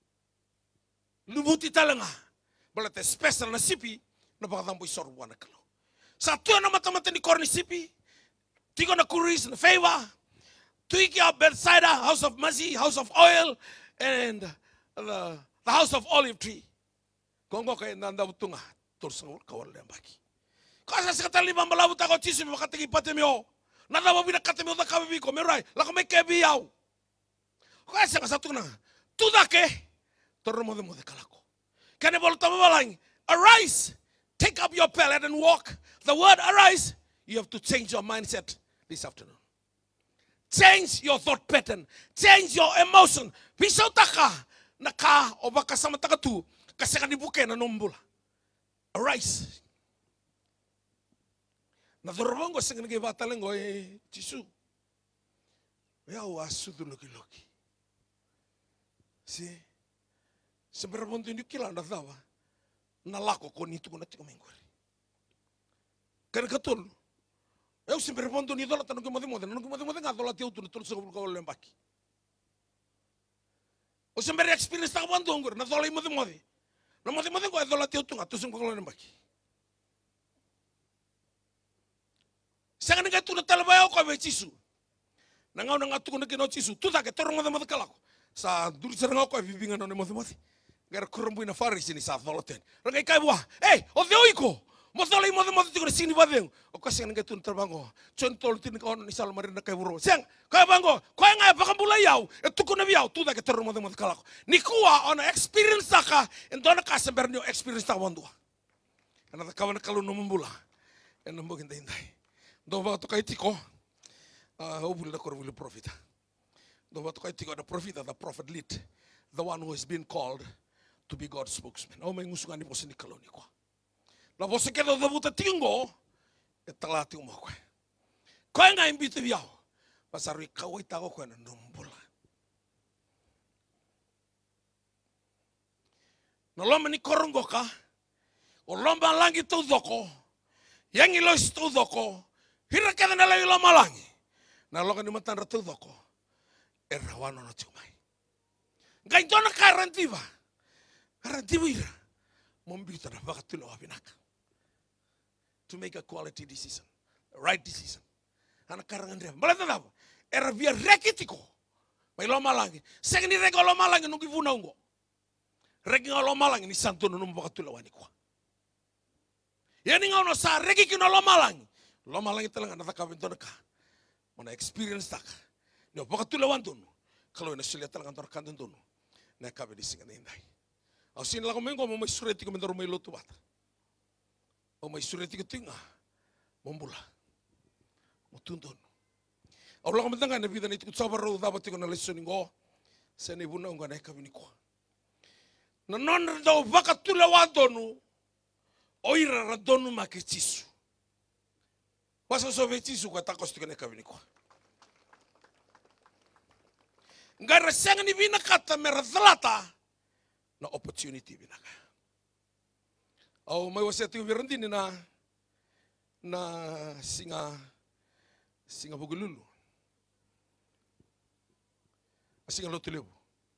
Lubuti talanga. Balate special na sipi na baka tambuy sorbuan na kalo. Sa tuwa na mata-mata ni kornisipi tiko na kuris na favor. Tuiki of Bethsaida, house of mercy, house of oil, and the, the house of olive tree. Kongo kay nanda utunga torsang kawal lembaki. Kasa sekatali mambalabu tako tisu makategi patemio. Nada wabina katemio da kabibi ko merai la ko mekebi yau. Kasa kasatu na. Tudake tormo de mode kalako. Kane bolta mabalang. Arise, take up your pallet and walk. The word arise, you have to change your mindset this afternoon. Change your thought pattern. Change your emotion. Pisau taka naka obaka sama taka tu. Kasi kanibuke na nombula. Arise. Na dorobongo sa kanigay batalengo eh Jisu. Yao asudu loki loki. Si seberabonto ini kila na dawa na lako ko nito ko na tiko mengori. Kan katul. Eu seberabonto ni dola tanong kemode mode, tanong kemode mode nga dola tiu tu tul sa ko lembaki. O sember experience ta bando ngor na dola mode mode. Na mode mode ko dola tiu tu nga tu sung ko lembaki. Sangan nga tu na talabaya ko be Jisu. Nangaw na nga tu ko na kino Jisu. Tu ta ke torong mode mode kalako. Sa duri serang ako ay bibingan na mode mode. Gara kurumbu na faris ini sa voloten. Rangai kai buah. Eh, o de oiko. Mo tolai mode mode tu ko sini badeng. O kasi nga tu terbango. Contol tin ko ni sal marina kai buro. Siang, kai bango. Kai nga pakambula yaw. E tu ko na biyaw tu ta ke torong mode mode kalako. Ni kuwa on experience saka endona ka sember ni experience ta wandua. Ana ta kawan kalu no mbula. En mbo ginda indai. Do ba to kai tiko. Ah, o bula ko bula profita. Do ba to kai tiko the profita, the prophet lead. The one who has been called to be God's spokesman. O may ngusungan ni po sinikalo ni ko. Na po sekedo da buta tingo, e talati mo ko. Ko nga imbito biao. Pasarui kawai tago ko na numbula. Na loma ni korongo ka. O lomba langi tu doko. Yang ilos tu doko. Hira kada na layo loma langi. Na loka ni matan ratu doko. E rawano na tumai. Ngai dona karantiva. Karantiva ira. Mombita na bakatulo abinaka. To make a quality decision. A right decision. Ana karangan dia. Malata na. Era via rekitiko. May loma langi. Seng ni rego loma langi nung kivuna ungo. Regi nga loma langi ni santo nung bakatulo wani kwa. Yani nga ono sa regi kino loma langi. Loma langi talaga natakawin na ka. Mana experience taka. Nyo bakatulo wantun. Kalau ina sulia talaga antar kandun tunu. Na kabe di singa indai. Au sin la komengo mo may sureti ko mendoro may lotu bata. O may sureti ko tinga. Mombula. Mo tundon. Au la komenga na vida ni tu sabar ro dapat ko na lesson ngo. Sa ni buna ngo na kabe ni ko. Na non do bakatulo wantunu. Oira radonu maketisu. Pasa so vetisu ko takos tu na kabe ni ko. Ngara senga ni bina kata meradlata na opportunity bina ka. Au mai wasa tu virandi ni na na singa singa bugululu. Singa lotulebu.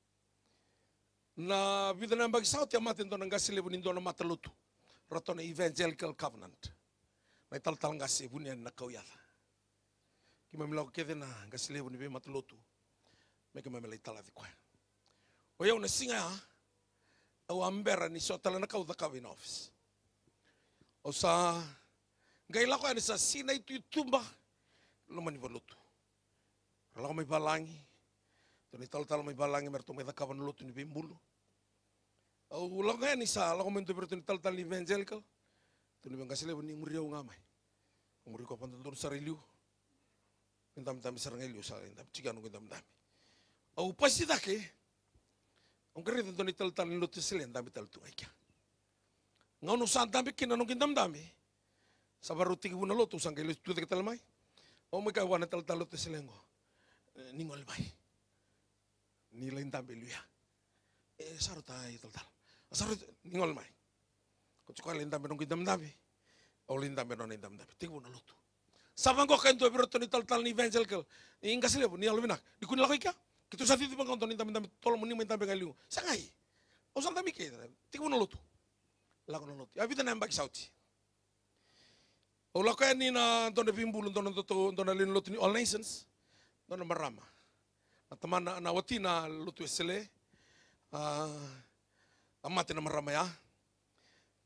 Na vida na bagi sauti amate ndo ngasi lebu ni ndo na matalutu. Ratona Evangelical Covenant. Mai tal tal ngasi bunia na kauyala. Kima milau kede na ngasi lebu ni be matalutu. Meka memelai tala di kwa. O yau na singa au ambera ni so tala na kau da kawin office. O sa ngai lako ani sa sina itu itumba lo mani valutu. Lako mai balangi. To ni tala tala mai balangi merto mai da kawan lutu ni bimbulu. Au lako ani sa lako mai to ni tala tala evangelical. To ni bengasile ni muriau ngamai. Muri ko pantan tur sariliu. Entam tam sarangeliu sa entam ciganu entam tam. Au pasti dake, ang kereta tu ni tal tal lutu selen tapi tal tu aja. Ngau nusan tapi kena nungkin dam dami, sabar ruti kibuna lutu sangkai lutu tu ketal mai. Au mereka wana tal tal lutu selengo, ningol mai, nilain tapi luya. Eh sarutai tal tal, sarut ningol mai. Kau cakap lain tapi nungkin dam dami, au lain tapi nongkin dam dami, kibuna lutu. Sabang kau kentu berotu ni tal tal ni evangelical, ingat sih lebu ni aluminak, dikun lakukan kah? Kita saat itu bang konton intam intam tolong meni intam bengalu. Sangai. O santa mike. Tiku na lutu. Lago na lutu. Abita na mbaki sauti. O lako ni na donde bimbulu donde to donde lin lutu ni all nations. Donde marama. Na teman na na wati na lutu esele. Ah amate na marama ya.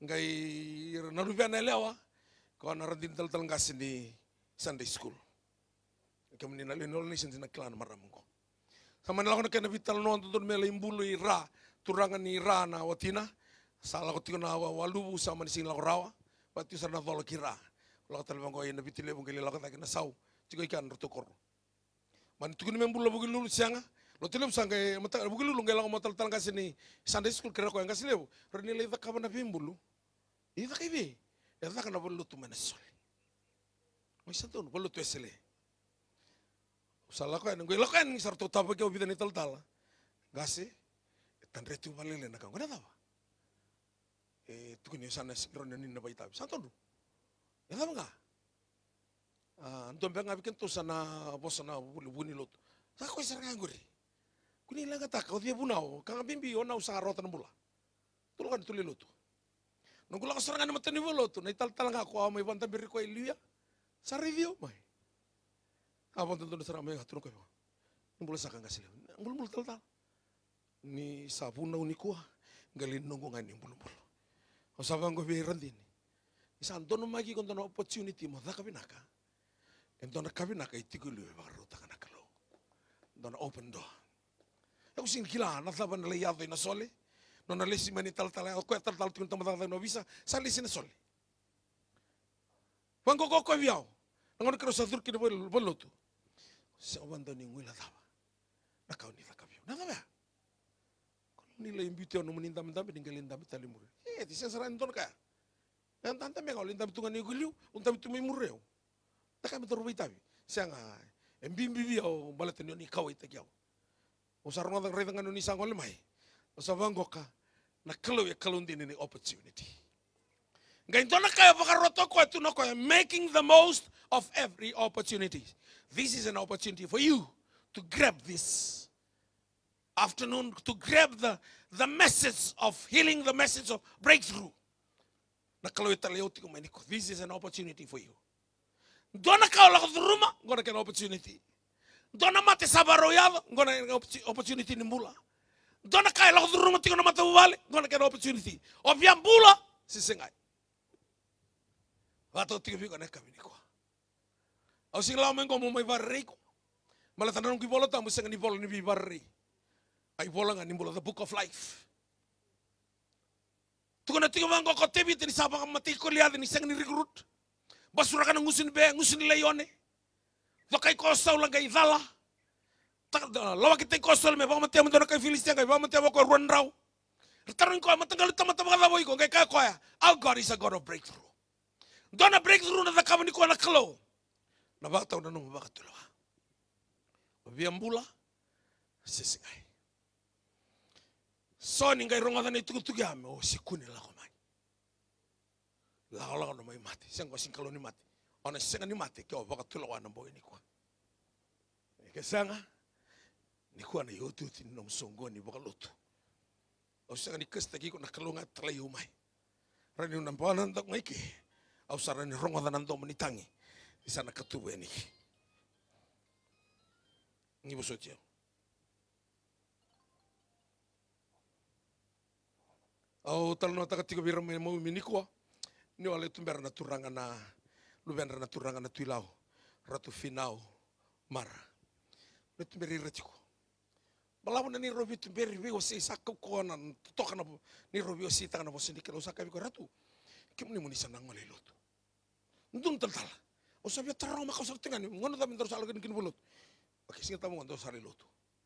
ngai narubian elewa ko naradin tal tal ngas ni Sunday school. Kami ni nalin ni sin klan maramko. Sama nalako na kena vital no tutun mele imbulu ira turangan ni ira na watina salah ko tingna walu sama ni sin lako rawa pati sana tolo kira. Lako tal bangko ina vitile bangko lako tak na sau tigo ikan rotokor. Man tukun membulu bugil lulu sianga lo tilem sangke mata bugil lulu ngelako motal tal ngas ni Sunday school kira ko ngas lebu. Rani le tak kabana bimbulu. Ida kaibe. Ida kana bulu tu menasol. Mai santo bulu tu esele. Salah ko en ngelo kan sarto tapa ke obida ni tal tal. Gase tan retu valele na kan. Ngana tava. Eh tukun sana sikron ni na baita. Santo du. Ya tava nga. Ah anton benga bikin tu sana bosana buni lot. Sa ko isar nganguri. Kuni laga tak ko dia bunau. Kang bimbi ona usaha rotan bula. Tulukan tuli lot. Nunggu lang serangan na matani walo to, naital-tal nga ako, may banta biri ko iluya. Sa review, may. Abang tentu na sarang may hatulong kayo. Nunggu lang sa kang kasila. Nunggu lang tal-tal. Ni sabun na unikuha, galin nunggu nga ni mbulu-mbulu. O sabang ko bihiran din. Isang doon magi kung doon opportunity mo, da kabinaka. And doon na kabinaka, itigulo yung mga ruta ka nakalo. Doon na open door. Ako sing kila, natlaban na layado yung nasole. No na lesi mani tal tal ko tal tal tun tamatang no visa sali sina sol. Wango ko ko viao. Ngon kero sa turki bol bolotu. Sa wanda ni ngula daba. Nakaw ni takabio. Na daba. Ko ni la imbito no muninda manda bingalin dami talimur. Eh ti sensara ndon ka. Nan tanta me ngolin dami tungan ni guliu, un dami tumi murreo. Taka me toru bitabi. Sanga embimbi viao balateni ni kawai takiao. Usar ngodang redangan ni sangol mai. Sa vangoka na kalau ya kalau din ni opportunity. Ngayon na kaya pakaroto ko ito na ko making the most of every opportunity. This is an opportunity for you to grab this afternoon, to grab the the message of healing, the message of breakthrough. Na kalau italiyoti ko maniko. This is an opportunity for you. Dona kau lakot rumah, gona kan opportunity. Dona mate sabaroyado, gona opportunity ni mula. Dona kaya lako durung mati kono mata bubale, gona kaya opportunity. Obiang bula, sisengai. Wato tiga bigo na kami ni ko. Au sing lau mengo mo may barrei ko. Malatan nung kibola tamu senga ni bola ni bi barrei. Ai bola nga ni bola the book of life. Tukuna tiga mango ko tebi tini saba mati ko liade ni senga ni recruit. Basura kana ngusin be, ngusin leone. Wakai ko saw lagay dala. Lawa kita kosol me bang mati amdo kay Filistia kay bang mati ko run raw. Tarun ko matanggal tama tama ka boy ko kay ka ko ya. Our God is a God of breakthrough. Dona breakthrough na kami ni ko na kalo. Nabataw na nung makatulo. Biambula sisingay. So ningay ronga na itugtugam o sikuni la ko man. La la no may mati. Sing ko sing kalo ni mati. Ona sing ni mati ko bakatulo na boy ni ko. Kesanga ni kuwa na yotu tin nom songo ni bakalotu. O sa ni kasta ki ko nakalunga talay umay. Rani unang panan tak maiki. Au sara ni ronga nan do manitangi. Isa nakatuwe ni. Ni bosotio. Au talno takatiko biram mo miniko. Ni wale tumber na turanga na luben na turanga na tuilau. Ratu finau mara. Tumber retiko. Balawan ni Robi tumberi we osi sakau kona toka na ni Robi osi tanga na bosi dikelo saka bi ko ratu. Kim ni muni sanang ngale lot. Ndun tal-tal. O sabia trauma ka sa tingan ngono ta mintar sala kin bulot. Oke singa tamu ngondo sari lot.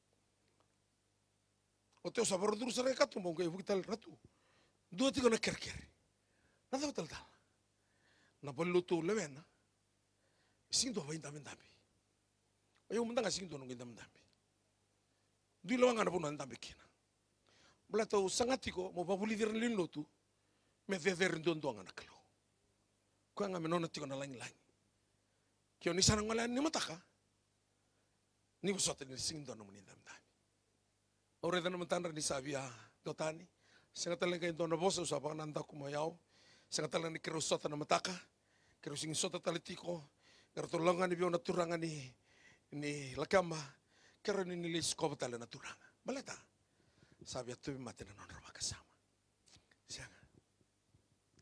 O teo sabar dur sare ka tumbo kay bukital ratu. Dua tiga na kerker. Na tal-tal. Na boluto lewena. Sinto ba indam indambi. Ayo mendang asing to nung indam indambi. Dui lawang ana punan tambe kina. Blato sangatiko mo babuli diran lin lotu. Me vever ndon do ngana kalo. Ko nga menona tiko na lang lang. Kyo ni sanang wala ni mataka. Ni usot ni sing do no munindam dami. Ore da naman tanra ni sabia dotani. Sanga talang kay do na bosa usapa nanda kumayaw. Sanga talang ni kirusot na mataka. Kirusing sota talitiko. Kartulungan ni biyo na turangan ni ni lakama. Kero ni nilis ko batala na turanga. Balata. Sabi at tuwi mati na non roma kasama. Siya nga.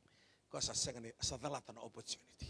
ko sa sengani sa dalata na opportunity.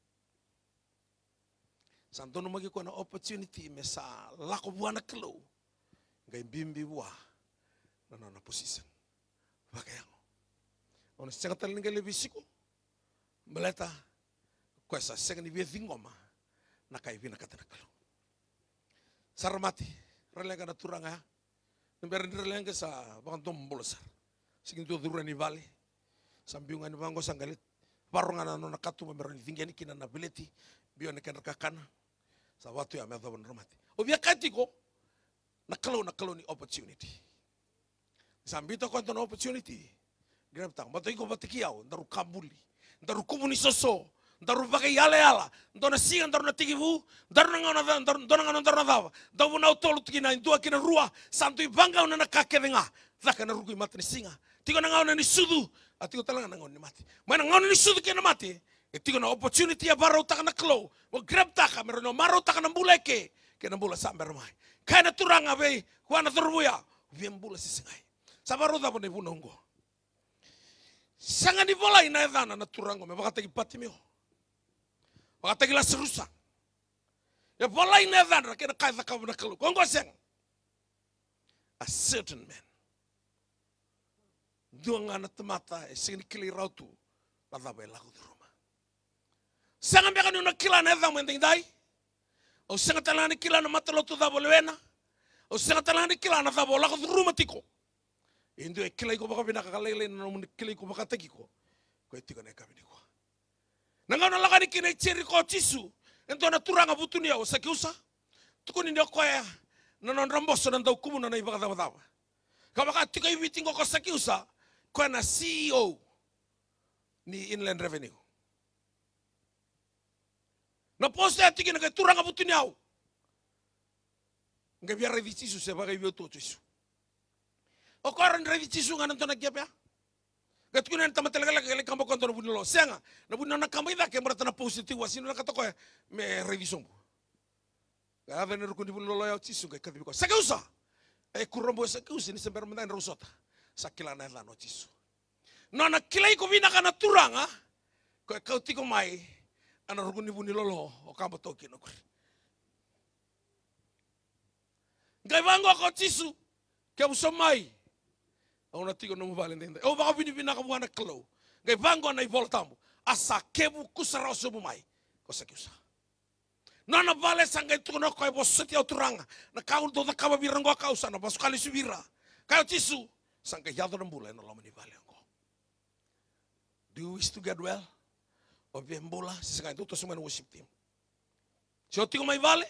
Sa dono magi ko na opportunity me sa lako buana kelo. Ngai bimbi bua na na position. Bagayango. Ona senga tal ngai lebisiko. Meleta ko sa sengani be thingoma na kai vina katana kelo. Saramati relenga na turanga. Nember relenga sa bangtom bolosar. Sigin tu durani vale. Sambiungan ni bango sanggalit. Parungan na nakatu memerani tinggi ni kina na bileti. Biyo na kena kakana. Sa watu ya medha wanarumati. Obia katiko. Nakalo nakalo ni opportunity. Sambito ko na opportunity. Grab tang. Bato iko batikiao. Ndaru kabuli. Ndaru kumuni soso. Ndaru bagai yala yala. Ndona singa ndaru na tigivu. Ndaru na ngana ndaru ndona ngana ndaru na dava. Dawu na utolu tukina indua kina rua. Santu ibanga una na kakedenga. Dhaka na rugu imata ni singa. Tiko na ngana ni sudu. Atiko talanga na ngona ni mati. Mana ngona ni sudu kina mati. E tiko na opportunity ya bara utaka na klo. Wa grab taka merono maro utaka na mbuleke. Kena mbula samber mai. Kaina turanga be. Kuana turbuya. Via mbula sisingai. Sabaro dabo ne bunongo. Sanga ni bola ina edana na turango. Me wakatagi pati meo. Wakatagi la serusa. Ya bola ina edana. Kena kaitha kawa na klo. Kongo seng. A certain man. Duanga na tamata e singni kili rautu la daba e lagu di ruma. Sanga meka ni una kila na edha mwending dai. O sanga talani kila na matalotu daba lewena. O sanga talani kila na daba o lagu di ruma tiko. Indu e kila iko baka binaka kalele na nomu kila iko baka tekiko. Ko e tiko na eka biniko. Nanga na laga ni kina i chiri ko tisu. Ento na turanga butunia o sakiusa. Tuko ni ndio koea. Na non ramboso na ndau kumu na na ibaka daba daba. Kabaka tiko i vitingo ko sakiusa. Kwa na C E O ni Inland Revenue. Na poste atiki na turanga butu niau. Nga biara vitisu se bagai bio to tisu. O koran revitisu ngana tona kiapia. Gatu na tama telega le kambo konto na bunilo. Senga na bunilo na kambo ida ke mrata na positive wasino na katoko me revision. Ga venir ku ni bunilo ya tisu ga kadibiko. Sakausa. E kurombo sakausa ni sember manda rosota. Sakila na la notisu. Nona kila iko vina kana turanga. Ko kau tiko mai ana ruguni buni lolo o kambo toki no kuri. Ngai bango ko tisu ke usomai. Ona tiko no mvale ndenda. O va vini vina ka buana klo. Ngai bango na ivola tambo. Asa kebu kusara osobu mai. Ko sakiusa. Nona vale sangai tiko no ko bo seti o turanga. Na kau do da kaba birango kausa na basukali subira. Kau tisu sangka yado na mbula ina lama ni vale ango. Do you wish to get well? O via mbula, sisanga ito to sumana worship team. Si o tiko mai vale?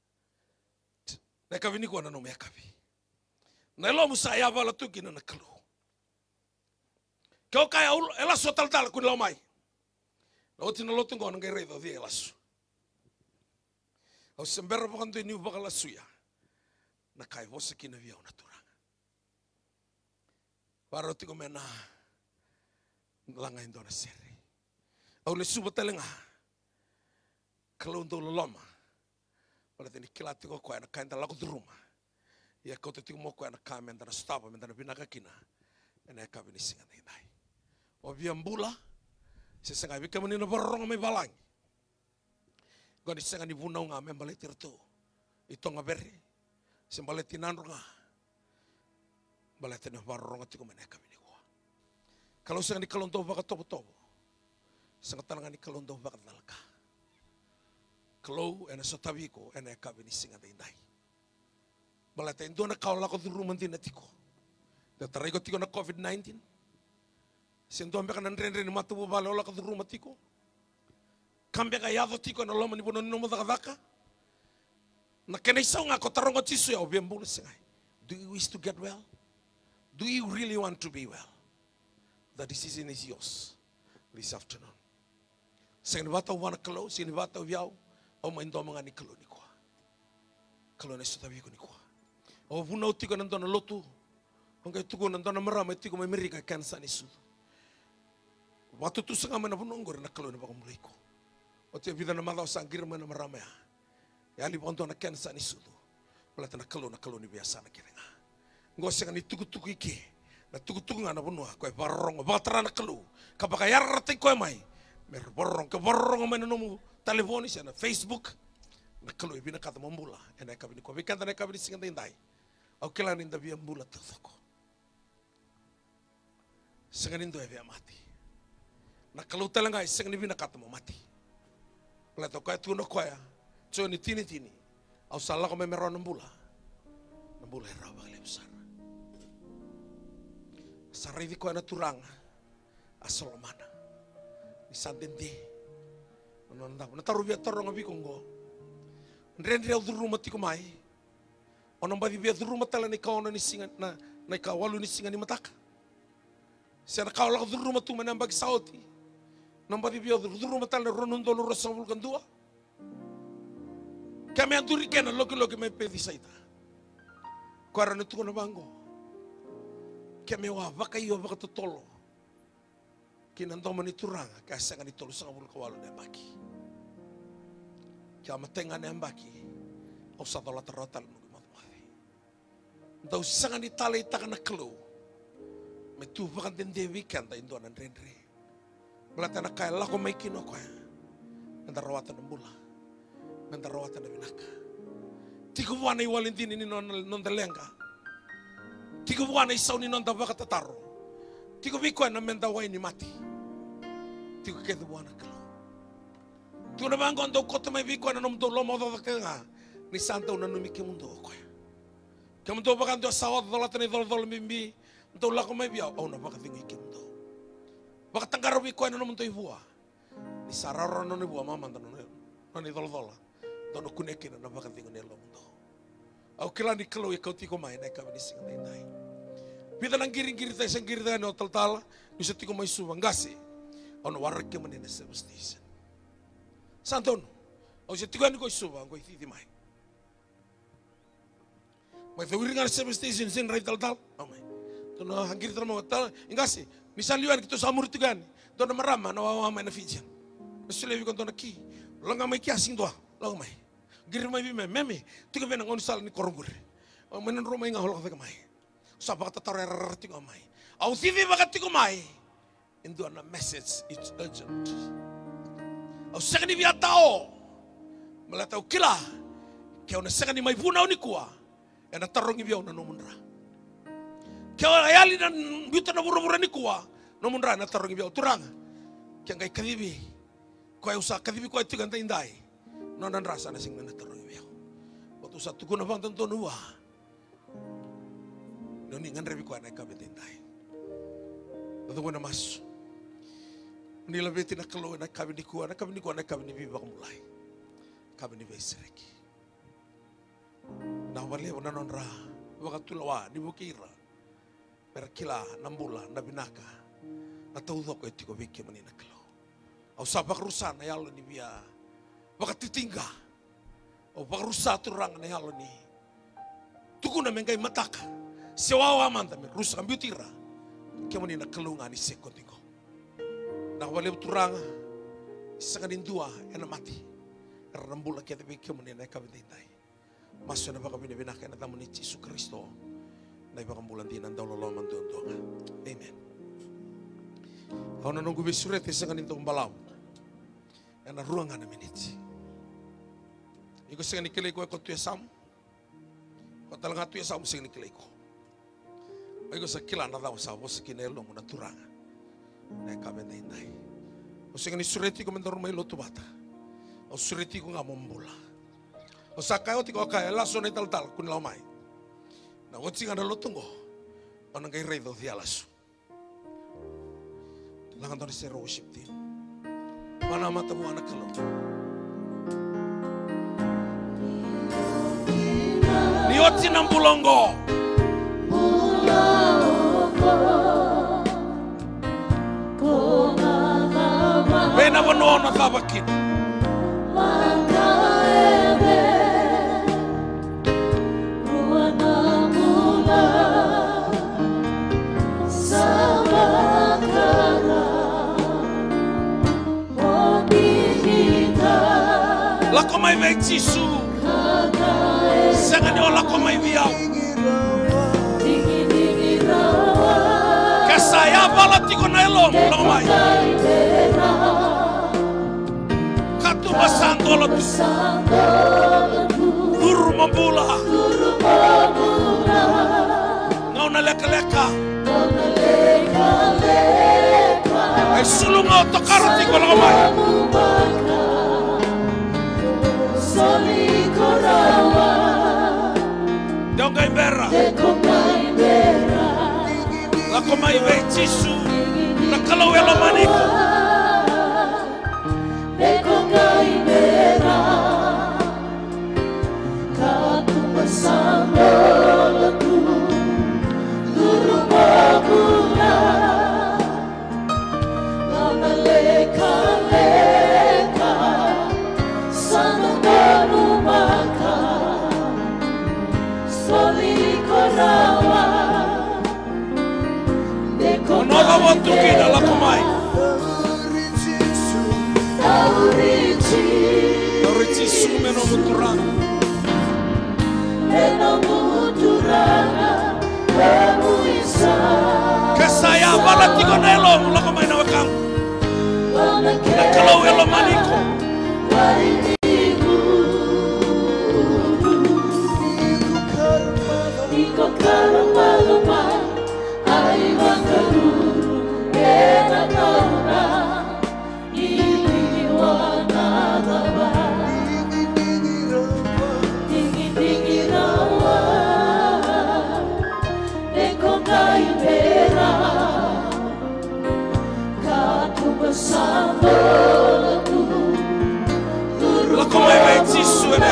Na kavi ni kwa na no mea kavi. Na ilo musa ya vala tuki na nakalu. Kau kaya ulo, elaso tal tal kuni lau mai. Na oti na lotu ngona ngai reido di elaso. Au sembera pakanto iniu bakala suya. Na kai vosa kina via una turanga. Para tiko mena langa indona seri. Au le suba telenga. Kalau untuk loloma. Pada tini kila tiko ko ana kainda lagu duruma. Ya kau tiko mo ko ana kamen dana stapa men dana binaka kina. Ena ka bini singa dai. O via mbula se senga bika menina borong me balang. Goni senga ni buna nga me baletir tu. Itonga beri. Sembaleti nanrunga. Balete na borong tiko meneka bini. Kalau saya ni kalon tahu bakat tobo-tobo, sangat tangan ni kalon tahu bakat nalka. Kalau ena sotabiko, ena kabini singa dindai. Balata indo na kau lako tu rumah di natiko. Datang ikut tiko na COVID nineteen. Sendo ambil kanan ren-ren matu bubalo lako tu rumah tiko. Kambia kaya tu tiko na lama ni bono nomo daka-daka. Na kena isau ngako tarongo tisu ya obiambu na singai. Do you wish to get well? Do you really want to be well? The decision is yours this afternoon. Sing bata wana kalo, sing bata viau, o maindo mga ni kalo ni kwa. Kalo na sa tabi ko ni kwa. O vuna utiko nando na lotu, hanggang tuko nando na marama itiko may merika kansa ni sudo. Watu tu sanga mana bunongor na kalo na bakamulay ko. O tiya vida na madaw sa angir mana marama ya. Yali bondo na kansa ni sudo. Wala ta na kalo na kalo ni biasa na kirenga. Ngosya ni tuku tuku ike. Na Na tugu-tugu ngana bunua koe barong ba tarana kelu. Kapaka yar te koe mai. Mer barong ke barong mai nomu telefoni sana Facebook. Na kelu ibina kata mambula. Ena kabini ko bikanta na kabini singa tindai. Au kila ninda bia mbula tufako. Singa nindo e mati. Na kelu telengai singa ni bina kata mo mati. Leto koe tu no koe. So ni tini tini. Au salah ko me meron nambula. Nambula era bale besar. Sarai di koe na turang asolomana. Ni santente. Nanda na taru bia torong abi kongo. Ndrendre au duru mati ko mai. Ono mbadi bia duru matala ni kaona ni singa na na kawalu ni singa ni mataka. Sena kaula duru matu menambagi sauti. Nambadi bia duru matala ronon dolo rosambul kandua. Kami anduri kena loki-loki me pedi saita. Kuara ni tuko na bango. Kami wa baka iyo baka tutolo. Kinantoma ni turanga kasi nga ni tolo sa kabul kawalo na baki. Kaya matenga na baki. O sa tola tarotal mo gumatmati. Daw sa nga ni talay taka na klo. May tubakan din de weekend ay doon ang renre. Malata na kaya lako may kinokwa. Nandarawatan ng bula. Nandarawatan ng binaka. Tigo buwan ay walindin ni non dalenga. Tigo buwan ay saw ni non dabaka tataro. Tigo bikuan na mendaway ni mati. Tigo kedo buwan na kalo. Tigo na banggo ando koto may bikuan na nomdo lomo do nga. Ni santa una numiki mundo ko. Kamundo baka ando sawat dolatan ni dol dol mimbi. Ndo lako may biaw. Oh na baka tingi kimundo. Baka tanggaro bikuan na nomundo ibua. Ni sararo no ni bua mama no ni dol dol. Dono kuneki na baka tingi ni lomundo. Au kila ni kalo ya kau tiko mai na kabini singa nai. Pita nang giring-giring tayo sang giring tayo tal-tala, bisa tiko mai subang gasi. Ono warak ke manina sa station. Santon, au sa tiko ni ko subang ko iti mai. Mai tawiringan sa station sin rai tal-tal. Amai. Tono hangir tamo tal, ingasi. Misal liwan kito sa amur tigan. Dono marama na wawa mai na fijan. Nasulevi kon dono ki. Langa mai ki asing doa. Langa mai. Giring mai bime meme. Tiko benang on sal ni korongur. Manan rumah inga holok ka mai. Sabak tatarer tiko mai. Au tivi bakat tiko mai. Indo na message it's urgent. Au sekani via tao. Malatau kila. Kau na sekani mai punau ni kuah. Ena tarongi biau na nomunra. Kau ayali dan buta na buru-buru ni kuah. Nomunra na tarongi biau turang. Kau ngai kadibi. Kau usah kadibi kau itu kan indai. Nonan rasa na sing na tarongi biau. Waktu satu kuna bang tentu nuwa. Noni ngan rebi kuana kabe tindai. Waktu kuna mas. Ni lebih tina kalau na kabe ni kuana kabe ni kuana kabe ni biba mulai. Kabe ni besereki. Na wale ona nonra. Waktu lawa ni bukira. Perkila nambula na binaka. Na taudo ko etiko biki manina kalau. Au sabak rusan na yalo ni bia. Waktu tingga. Au bak rusa turang na yalo ni. Tuku na mengai mataka. Sewawa manta me rusa kambiutira. Kemo ni nakalunga ni seko tingo. Na wale turanga. Sakanin dua ena mati. Rambula kita be kemo ni na kabindai. Maso na baka binibinaka na tamu ni Yesu Kristo. Na iba kambulan din ang daulolo man doon. Amen. Ako na nung gubisurete sakanin to kumbalaw. Ena ruanga na miniti. Iko sakanin kilay ko ako tuya sam. Kung talaga tuya sam sakanin kilay ko. Ay ko sa kila na daw sa bos kinelo mo na turanga. Na kabenda inday. O sing ni sureti ko mendor may loto bata. O sureti ko nga mombula. O sa kayo ti ko kaya laso na tal-tal kun law mai. Na o singa na loto ngo. O nang kay rey do dialas. Langan to ni sir worship din. Mana mata mo anak kalo. Nioti ng bulonggo. Bena bono na tabakit. Lako may vek Jisu. Sangan yo lako may biyaw. vala tiko na elo lo mai. Katu basando lo tu. Guru mambula. Ngau na leka leka. Ay sulunga to karoti ko lo mai. Dongai bera. La komai ve tisu na kalau elo maniko. Dongai bera. Katu pasando lagu guru babula. Lama leka leka sana baru maka soli korawa. Nova Botuquina, la comai. Aurici sume no muturanga. No muturanga, emuisa. Que saya bala tigonelo, la comai na wakang. Na kalau elo maniko. Niko karma luma, ai wakaru. La come vai ci su e ne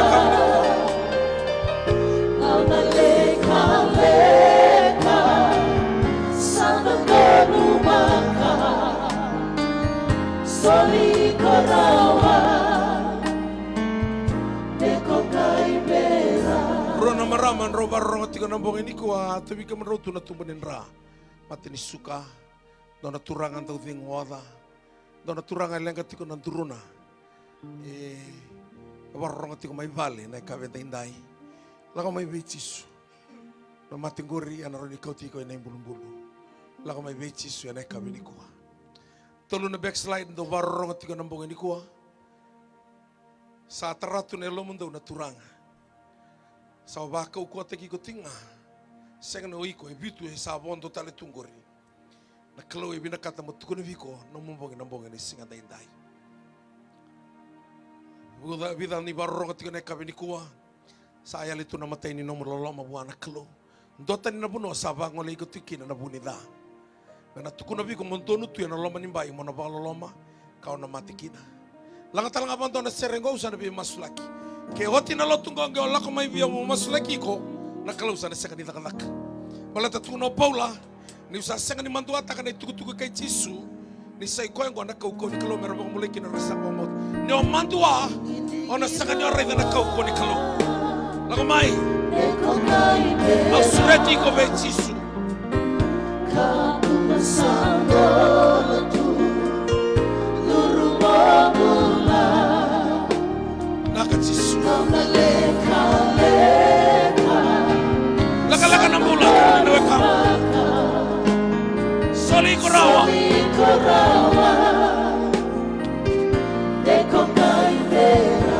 Soli korawa deko kai bera. Rona maraman roba ronga tiga nambong ini kuah tapi kemenro tu na tumbenin ra mati ni suka dona turangan tau ting wada dona turangan lenga tiko nan turuna eh roba ronga tiga mai vale na kaventa indai laga mai bechisu na mati ngori anaroni kau tiko ina bulu-bulu laga mai bechisu na kaveni kuah. Tolu na backslide do varong at tiga nambong ini kuah. Sa taratu na elomon daw na turanga. Sa waka ukuha teki ko tinga. Senga na uiko ebitu e sa bondo tale tungori. Na kalau e binakata mo tukun viko no mumbong nambong ini singa daindai. Buda vida ni varong at tiga na kabini kuah. Sa ayal itu na matay ni nomor loloma buana kalau. Dota ni nabuno sa bangon lego tikin na nabunida. Na tukuna vi ko montonu tu na loma nimbai mo na balo loma kau na matikina langa talanga banto na serengo usa na bi masulaki ke hoti na lotungo nge ola ko mai vi mo masulaki ko na kalau usa na sekani takalak malata tuno paula ni usa sekani mantua takana tuku-tuku kai jisu ni sai ko ngo na kau ko ni kalau mero mulai kina rasa mo ni o mantua ona sekani ora na kau ko ni kalau lago mai au sureti ko ve jisu Pasando tu guru babula nakatisu leka leka laka laka nambula naweka soli korawa korawa deko kai bera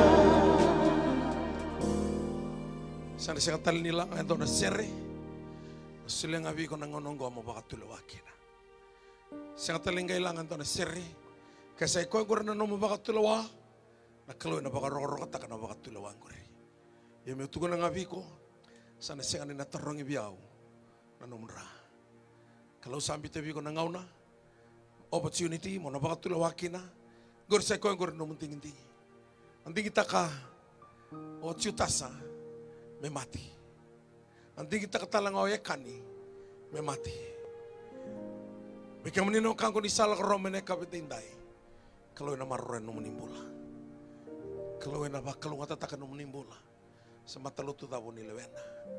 sana sing tal nila ando na sere silenga vi ko nangonongo mo bakatulo wakina Sing talingay lang anto na siri. Kasi ko ko na no mabakatulawa. Nakalo na bakaroro kata na bakatulawa ngori. Yemi tugo na ngabi ko sana sing ani natarong ibiaw na numra. Kalau sambil tebi ko na ngauna opportunity mo na bakatulawa kina. Gor sa ko ngor no munting hindi. Andi kita ka o ciutasa me mati. Andi kita katalang o yakani me mati. Bika menino kangko di salah romene kapite indai. Kalau ena marren no menimbula. Kalau ena bakal ngata takan no menimbula. Semata lutu tawo ni lewena.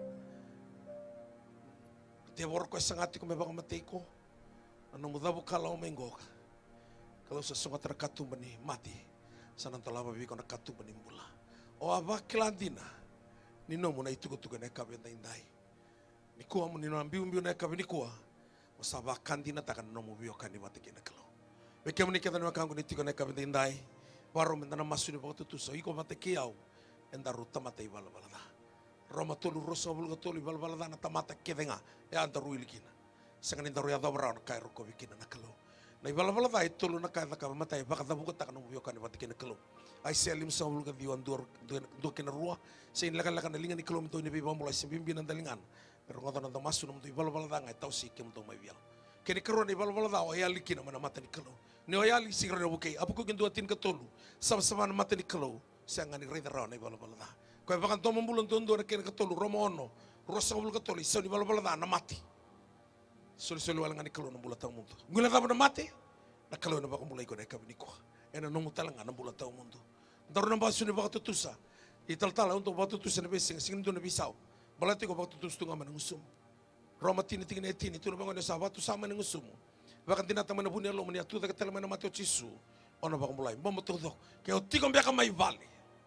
Dia borko sangati ko mebang matiko. Ano mudabu kalau mengoka. Kalau sesungat terkatu meni mati. Sanan talaba biko nakatu menimbula. O abakilandina. Nino mo na itugo-tugo na kapite indai. Nikuha mo nino ambiu-ambiu na kapite nikuha. Masabakan dina takan nomu biokan di mata kena kalau. Beke meni kita nama kangku niti kena kabin tindai. Baru mentana masu di waktu tu so iko mata kiau. Enda ruta mata ibala balada. Roma tolu rosa bulga tolu ibala balada na tamata kedenga. Ya anta ruilikina. Sangan enda ruya dobra na kai roko bikina na kalau. Na ibala balada itu tolu na kai taka mata ibaka tabuka takan nomu biokan di mata kena kalau. Ai selim sa bulga diwan dur dur kena rua. Sein lakan lakan dalingan di kalau mito ni biba mulai sembimbinan dalingan. Pero ngata nanta masu nung tu ibala balada ngai tau si kem tu mai bial. Kini karuan ibala balada o ya likina mana mata ni kalau. Ni o ya li sigra na bukai. Apu ko gindu atin katolu. Sama-sama na mata ni kalau. Siang ngani rei darau na ibala balada. Ko bakan to mambulan tondo na kini katolu romo ono. Rosa bul katolu so ni ibala balada na mati. Soli soli wala ngani kalau na bulan tau mundo. Ngula tama na mati. Na kalau na baka mulai ko na kabini ko. Ena nungu talanga na bulan tau mundo. Daru na basu ni baka tutusa. Ital-tala untuk baka tutusa na besing. Singin do na bisau. Balati ko baktu tus tunga manungusum. Roma tini tini tini tu bangun sa batu sama nangusum. Bahkan tina taman bunia lo menia tu tak telemana mati cisu. Ono bakal mulai bom betul dok. Kau tikom biaka mai vale.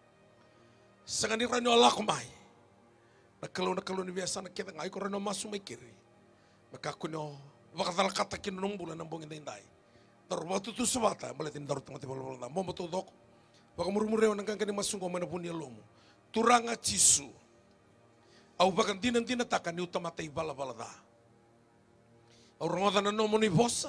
Sangani rano Allah kumai. Nak kalau nak kalau ni biasa nak kita ngai ko rano masu mai kiri. Maka kuno bakal kata kin nung bulan nambong indai. Tar batu tu sebata balati daru tengah tiba bola bom betul dok. Bakal murmure nang kani masung ko mana bunia lo mu. Turanga cisu. Au bakan dinan dina takan ni utama tei bala bala da. Au rongoda na nomo ni bosa.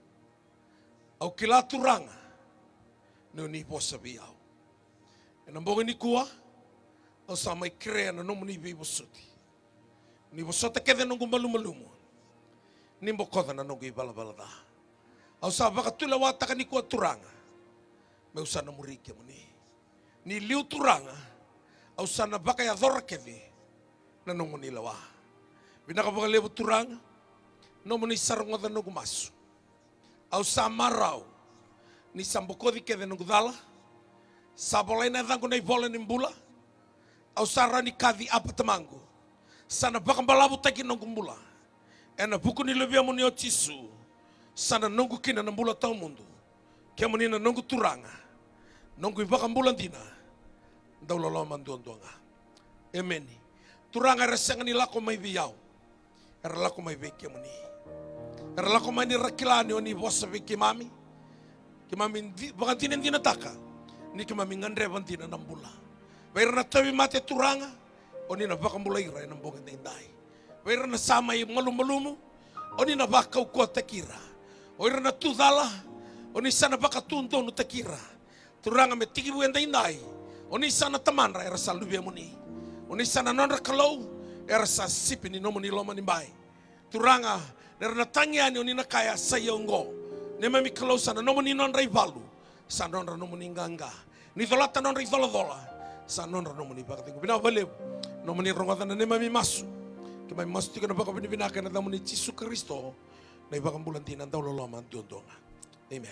Au kila turanga. No ni bosa biau. E nambonga ni kua. Au samai krea na nomo ni bibosuti. Ni bosota kede nungu malumu malumu. Ni mbokoda na nungu i bala bala da. Au sa baka tula wataka ni kua turanga. Me usana murike muni. Ni liu turanga. Au sana baka ya dhora kede. Na nomo ni lawa. Binaka baka lebu turanga. Nomo ni sarunga da nungu masu. Au samarau. Ni sambokodi kede nungu dala. Sabolai na dangu na ibola ni mbula. Au sarra ni kadhi apa temangu. Sana baka mbalabu taki nungu mbula. Ena buku ni lebih amuni o tisu. Sana nungu kina na mbula tau mundu. Kia muni na nungu turanga. Nungu ibaka mbula dina. Daula lawa manduan-duanga. Emeni. Turanga resengan ni lako mai biau. Era lako mai beke muni. Era lako mai ni rakilani oni bosa beke mami. Ki mami bakan tinen tina taka. Ni ki mami ngandre bantina nambula. Baira na tawi mate turanga. Oni na baka mula ira na mbonga tindai. Baira na sama i malumu-malumu. Oni na baka ukua takira. Oira na tudala. Oni sana baka tunto no takira. Turanga me tiki buenda indai. Oni sana tamanra era salubia muni. Oni sana nonra kalau era sa sipi ni nomo ni loma ni bai. Turanga era na tangiani oni na kaya sayongo. Ne mami kalau sana nomo ni nonra ivalu. Sa nonra nomo ni nganga. Ni dolata nonra idola dola. Sa nonra nomo ni baka tingu. Bina bale nomo ni rongata na ne mami masu. Ki mami masu tika na baka bini binaka na damo ni Yesu Kristo. Na ibaka bulan tinan daw loloma tuondonga. Amen.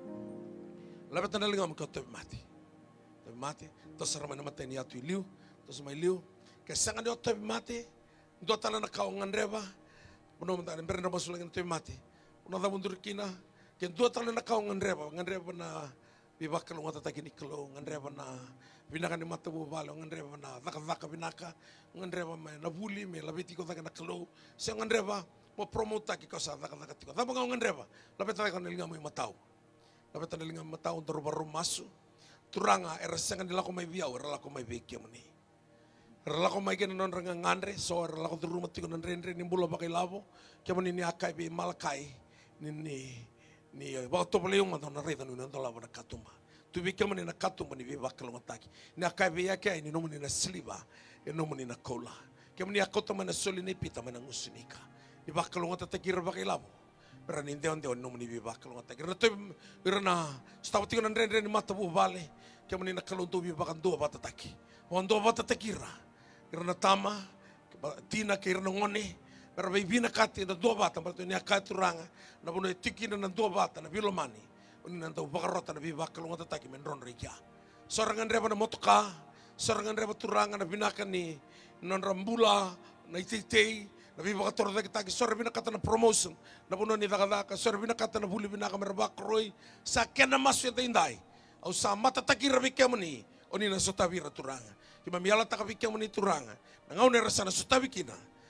Lapit na nalinga mo ka tabi mati. Tabi mati. Tapos sarama na matay ni atu iliw. Tapos may liu, kaya sangan niyo tabi mati, do tala na kaungan reba, puno mo tayo, meron na basulang tabi mati, puno na mundur kina, kaya do tala na kaungan reba, ngan reba na bibak kalong tatagi ni kalong, ngan reba na binaka ni mata bubalo, ngan reba na daka-daka binaka, ngan reba may nabuli, may labiti ko taga na kalong, siya ngan reba, mo promote taki ko sa daka-daka tiko. Tapos ngan reba, lapit tayo kanilinga mo yung mataw, lapit tayo kanilinga mo mataw, darubarum maso, turanga, erasangan nila ko may biyaw, erala ko may bikya mo ni. Rala ko may non ranga ngandre so rala ko rumah tiko nan renre ni bula bakay labo kaya mo ni akai bi malakay ni ni ni waktu pala yung mga narita nung nandala ba nakatumba tubi kaya mo ni nakatumba ni bibakal ng ataki ni akai bi yakay ni nomo ni nasliba ni nomo ni nakola kaya mo ni akota man nasuli ni pita man ang usunika ni bakal ng ataki bakay labo pero ni deon deon nomo ni bibakal ng ataki rito pero na stawa tiko nan renre ni mata bubale kaya mo ni nakalunto bibakan dua batataki wando batatakira irna tama tina ke irna ngone pero baby na kati na dua bata pero ni akati ranga na buno tiki na dua bata na bilomani uni na to bakarota na bibak kalung tataki men ron rekia sorangan reba na motoka sorangan reba turanga na binaka ni non rambula na ititei na bibak torda kita ki sorbi na kata na promotion na buno ni dakadaka sorbi na kata na buli binaka merbak roy sa kena masu indai au sa mata taki rabi kemani oni na sotabi turanga. Kima miala taka pikya mo ni turanga. Nangaw na rasa na sutabi kina.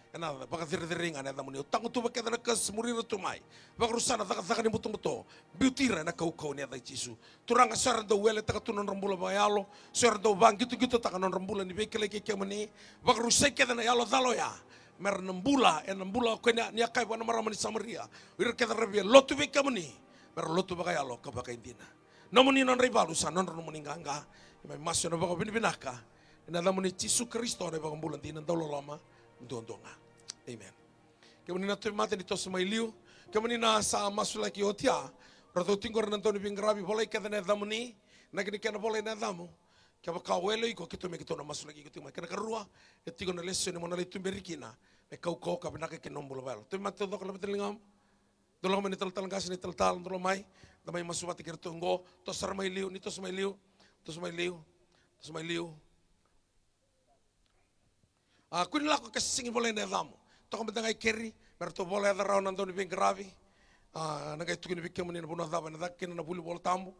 ena baka thirthiringa na damuni tangu tu baka na kas murira tu mai baka rusana taka taka ni mutu mutu biutira na kau kau ni ada Yesu turanga sara do wele taka tu non rambula ba yalo sara do bang gitu gitu taka non rambula ni bekele ke ke mani baka rusai ke na yalo dalo ya mer nambula en nambula ko ni ni akai wana mara mani Samaria wir ke rebe lotu beke mani mer lotu baka yalo ka baka indina nomuni non ribalu sa non nomuni nganga mai masyo na baka binibinaka na damuni Yesu Kristo na baka bulan dinan dalo lama ndonga. Amen. Kemani na tu mate ni tos mai liu, kemani na sa masula ki otia, rato tingor na toni bingrabi boleh kada na damuni, na kini kana boleh na damu. Kaba kawelo iko kito me kito na masula ki kito mai kana karua, etigo na leso ni mona le tumberikina, me kau kau ka benake ke nombolo belo. Tu mate dok na betelingam. Dolo mani tal tal gas ni tal tal dolo mai, damai masubati kertungo, tos mai liu, ni tos mai liu, tos mai liu, tos mai liu. Ah, kuni lako kasingin boleh na damu. Toko mendangai keri, berto boleh ada rawan nantoni bing gravi. Ah, nagai tukini bikin meni na bunah daba na dakin na buli bol tambu.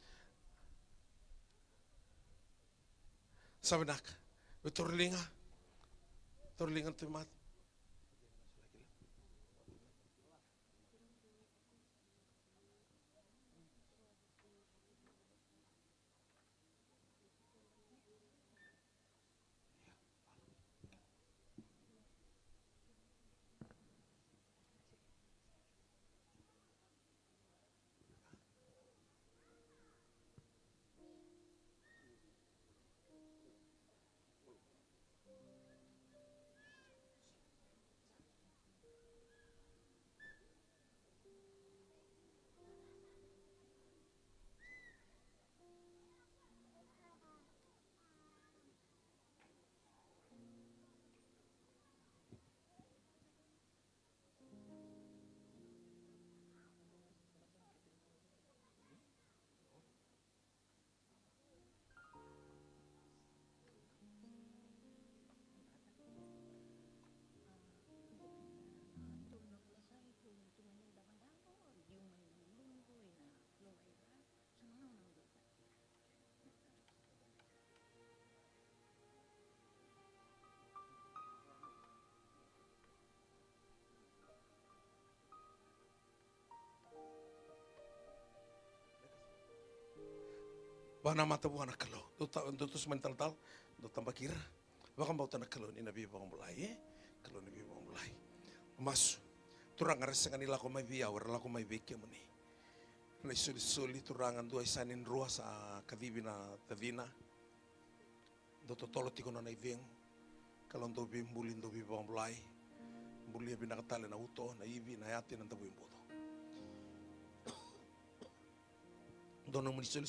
Sabenak, beturlinga, turlinga tumat. Bana mata buana kalau, dota dotus mental tal, dota bakir, bahkan bau tanah kalau ni nabi bang mulai, kalau nabi bang mulai, mas, turang aras dengan ilaku mai biya, warlaku mai beke meni, nai suli suli turangan dua isanin ruas a kadibina tadina, dota tolo tiko na naiveng, kalau ndo bim bulin ndo bim bang mulai, bulia bina katale na uto, na ibi na yati na tabu imbodo. Dono muni suli